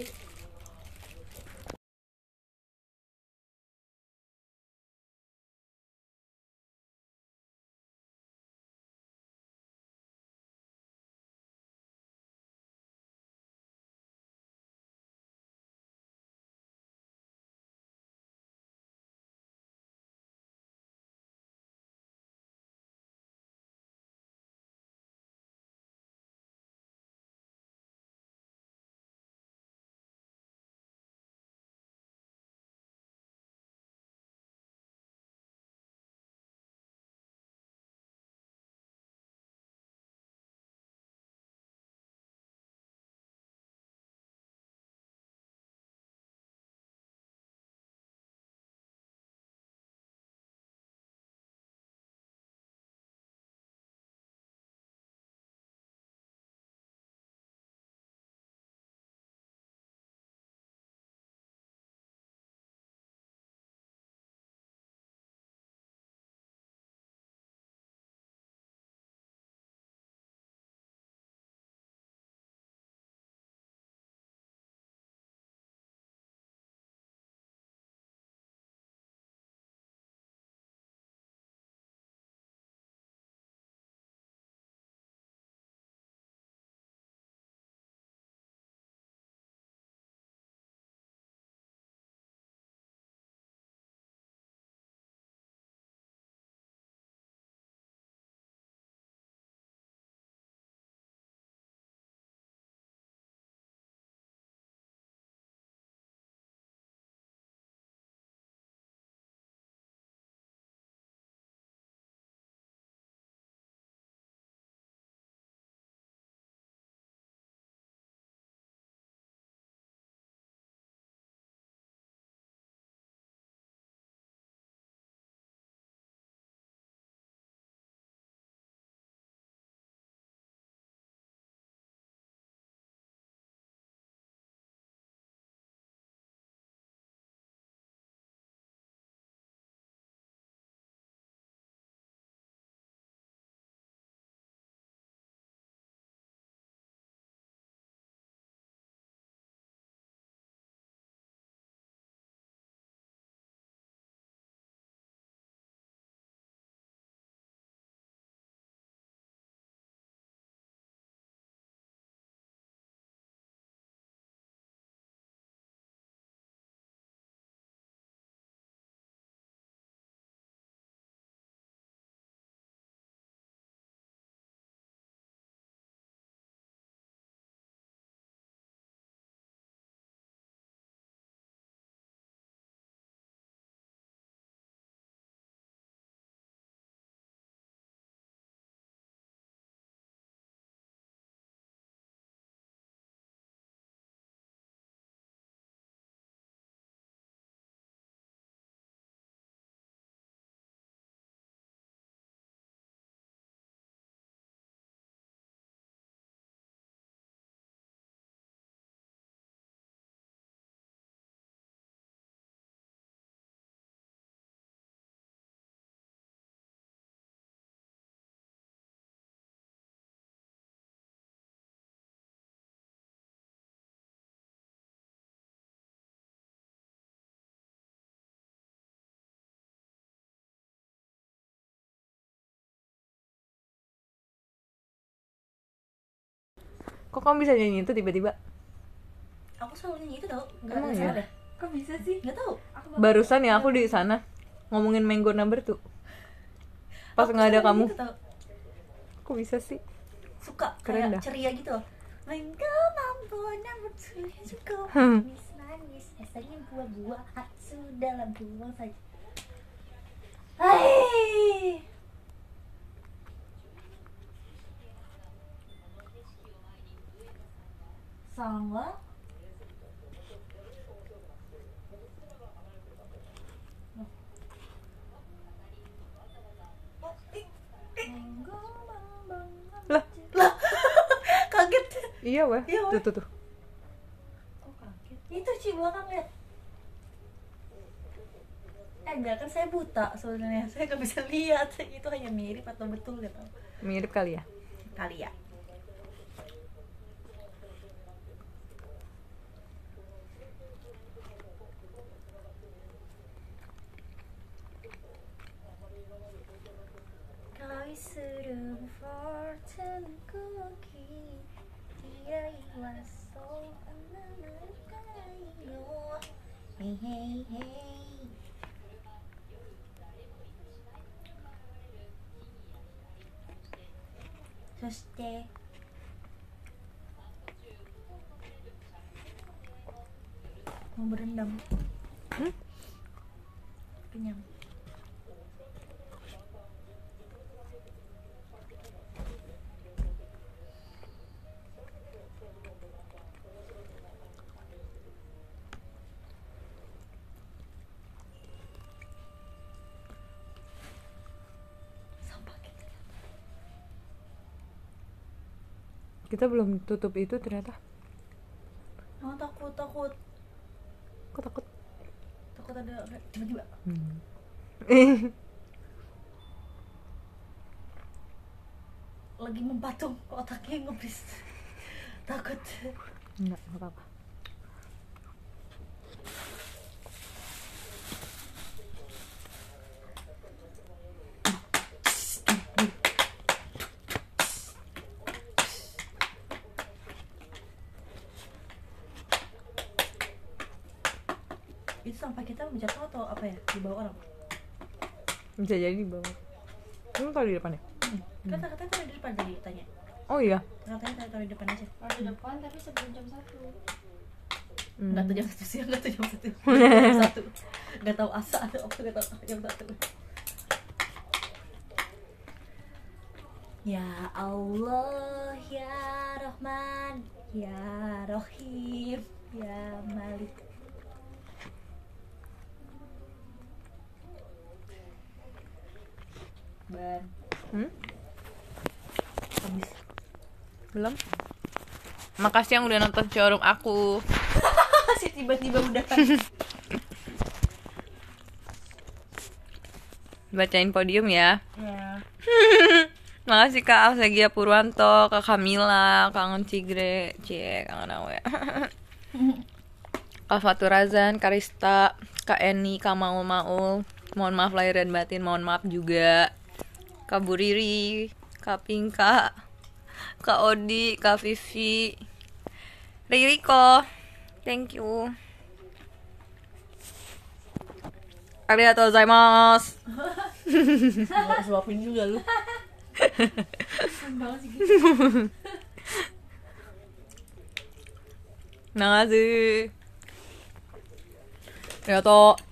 [SPEAKER 3] Kok kamu bisa nyanyi itu tiba-tiba?
[SPEAKER 5] Aku selalu nyanyi itu tau. Enggak
[SPEAKER 3] Emang
[SPEAKER 5] ada
[SPEAKER 3] ya?
[SPEAKER 5] salah. Kok bisa sih? Enggak tahu. Aku
[SPEAKER 3] Barusan ya aku di sana ngomongin Mango Number tuh. Pas nggak ada kamu.
[SPEAKER 5] Gitu, tau.
[SPEAKER 3] Kok bisa sih?
[SPEAKER 5] Suka
[SPEAKER 3] Keren
[SPEAKER 5] kayak
[SPEAKER 3] dah.
[SPEAKER 5] ceria gitu loh. Engkau mampu namun suka
[SPEAKER 3] Hmm.
[SPEAKER 5] manis manis rasanya buah-buah sudah buang saja. Hai. Sama
[SPEAKER 3] Lah,
[SPEAKER 5] kaget.
[SPEAKER 3] iya weh.
[SPEAKER 5] Iya, weh.
[SPEAKER 3] Tuh tuh tuh.
[SPEAKER 5] Kok kaget? Itu Ci belakang lihat. Eh enggak kan saya buta sebenarnya. Saya nggak bisa lihat. Itu hanya mirip atau betul gitu.
[SPEAKER 3] Mirip kali ya.
[SPEAKER 5] Kali ya. Kau sudah fortune cookie. Dia was so hey hey hey. Soste mau berendam.
[SPEAKER 3] Hmm?
[SPEAKER 5] Kenyang. Sampah gitu.
[SPEAKER 3] Kita belum tutup itu ternyata.
[SPEAKER 5] Oh, takut takut
[SPEAKER 3] Kok takut?
[SPEAKER 5] takut ada tiba-tiba.
[SPEAKER 3] Hmm.
[SPEAKER 5] Lagi mempatung otaknya ngebris. Takut.
[SPEAKER 3] Enggak, enggak apa-apa.
[SPEAKER 5] Itu sampah kita jatuh atau apa ya? Di bawah orang.
[SPEAKER 3] Bisa jadi di bawah. Kamu tahu di depan ya?
[SPEAKER 5] Hmm. Kata katanya taruh di depan tadi tanya.
[SPEAKER 3] Oh iya.
[SPEAKER 5] Katanya taruh di depan aja.
[SPEAKER 1] Kalau di depan tapi sebelum jam satu.
[SPEAKER 3] Hmm.
[SPEAKER 5] Nggak tahu jam satu siang, nggak tahu jam satu. Jam satu. Nggak tahu asa atau apa, nggak tahu jam satu. Ya Allah, ya Rahman, ya Rahim, ya Malik. Ban.
[SPEAKER 3] Hmm?
[SPEAKER 5] Habis.
[SPEAKER 3] Belum. Makasih yang udah nonton showroom aku.
[SPEAKER 5] Masih tiba-tiba udah kan.
[SPEAKER 3] Bacain podium ya.
[SPEAKER 5] Ya.
[SPEAKER 3] Makasih Kak Alsegia Purwanto, Kak Kamila, Kangen Cigre, Cie, kangen awe. Kak Fatur Razan, Karista, Kak Eni, Kak Maul Maul. Mohon maaf lahir dan batin, mohon maaf juga. Kak Bu Riri, Kak Pinka, Kak Odi, Kak Vivi, Ririko, thank you. Arigatou gozaimasu.
[SPEAKER 5] Nggak suapin juga lu.
[SPEAKER 3] Namaste. Arigatou.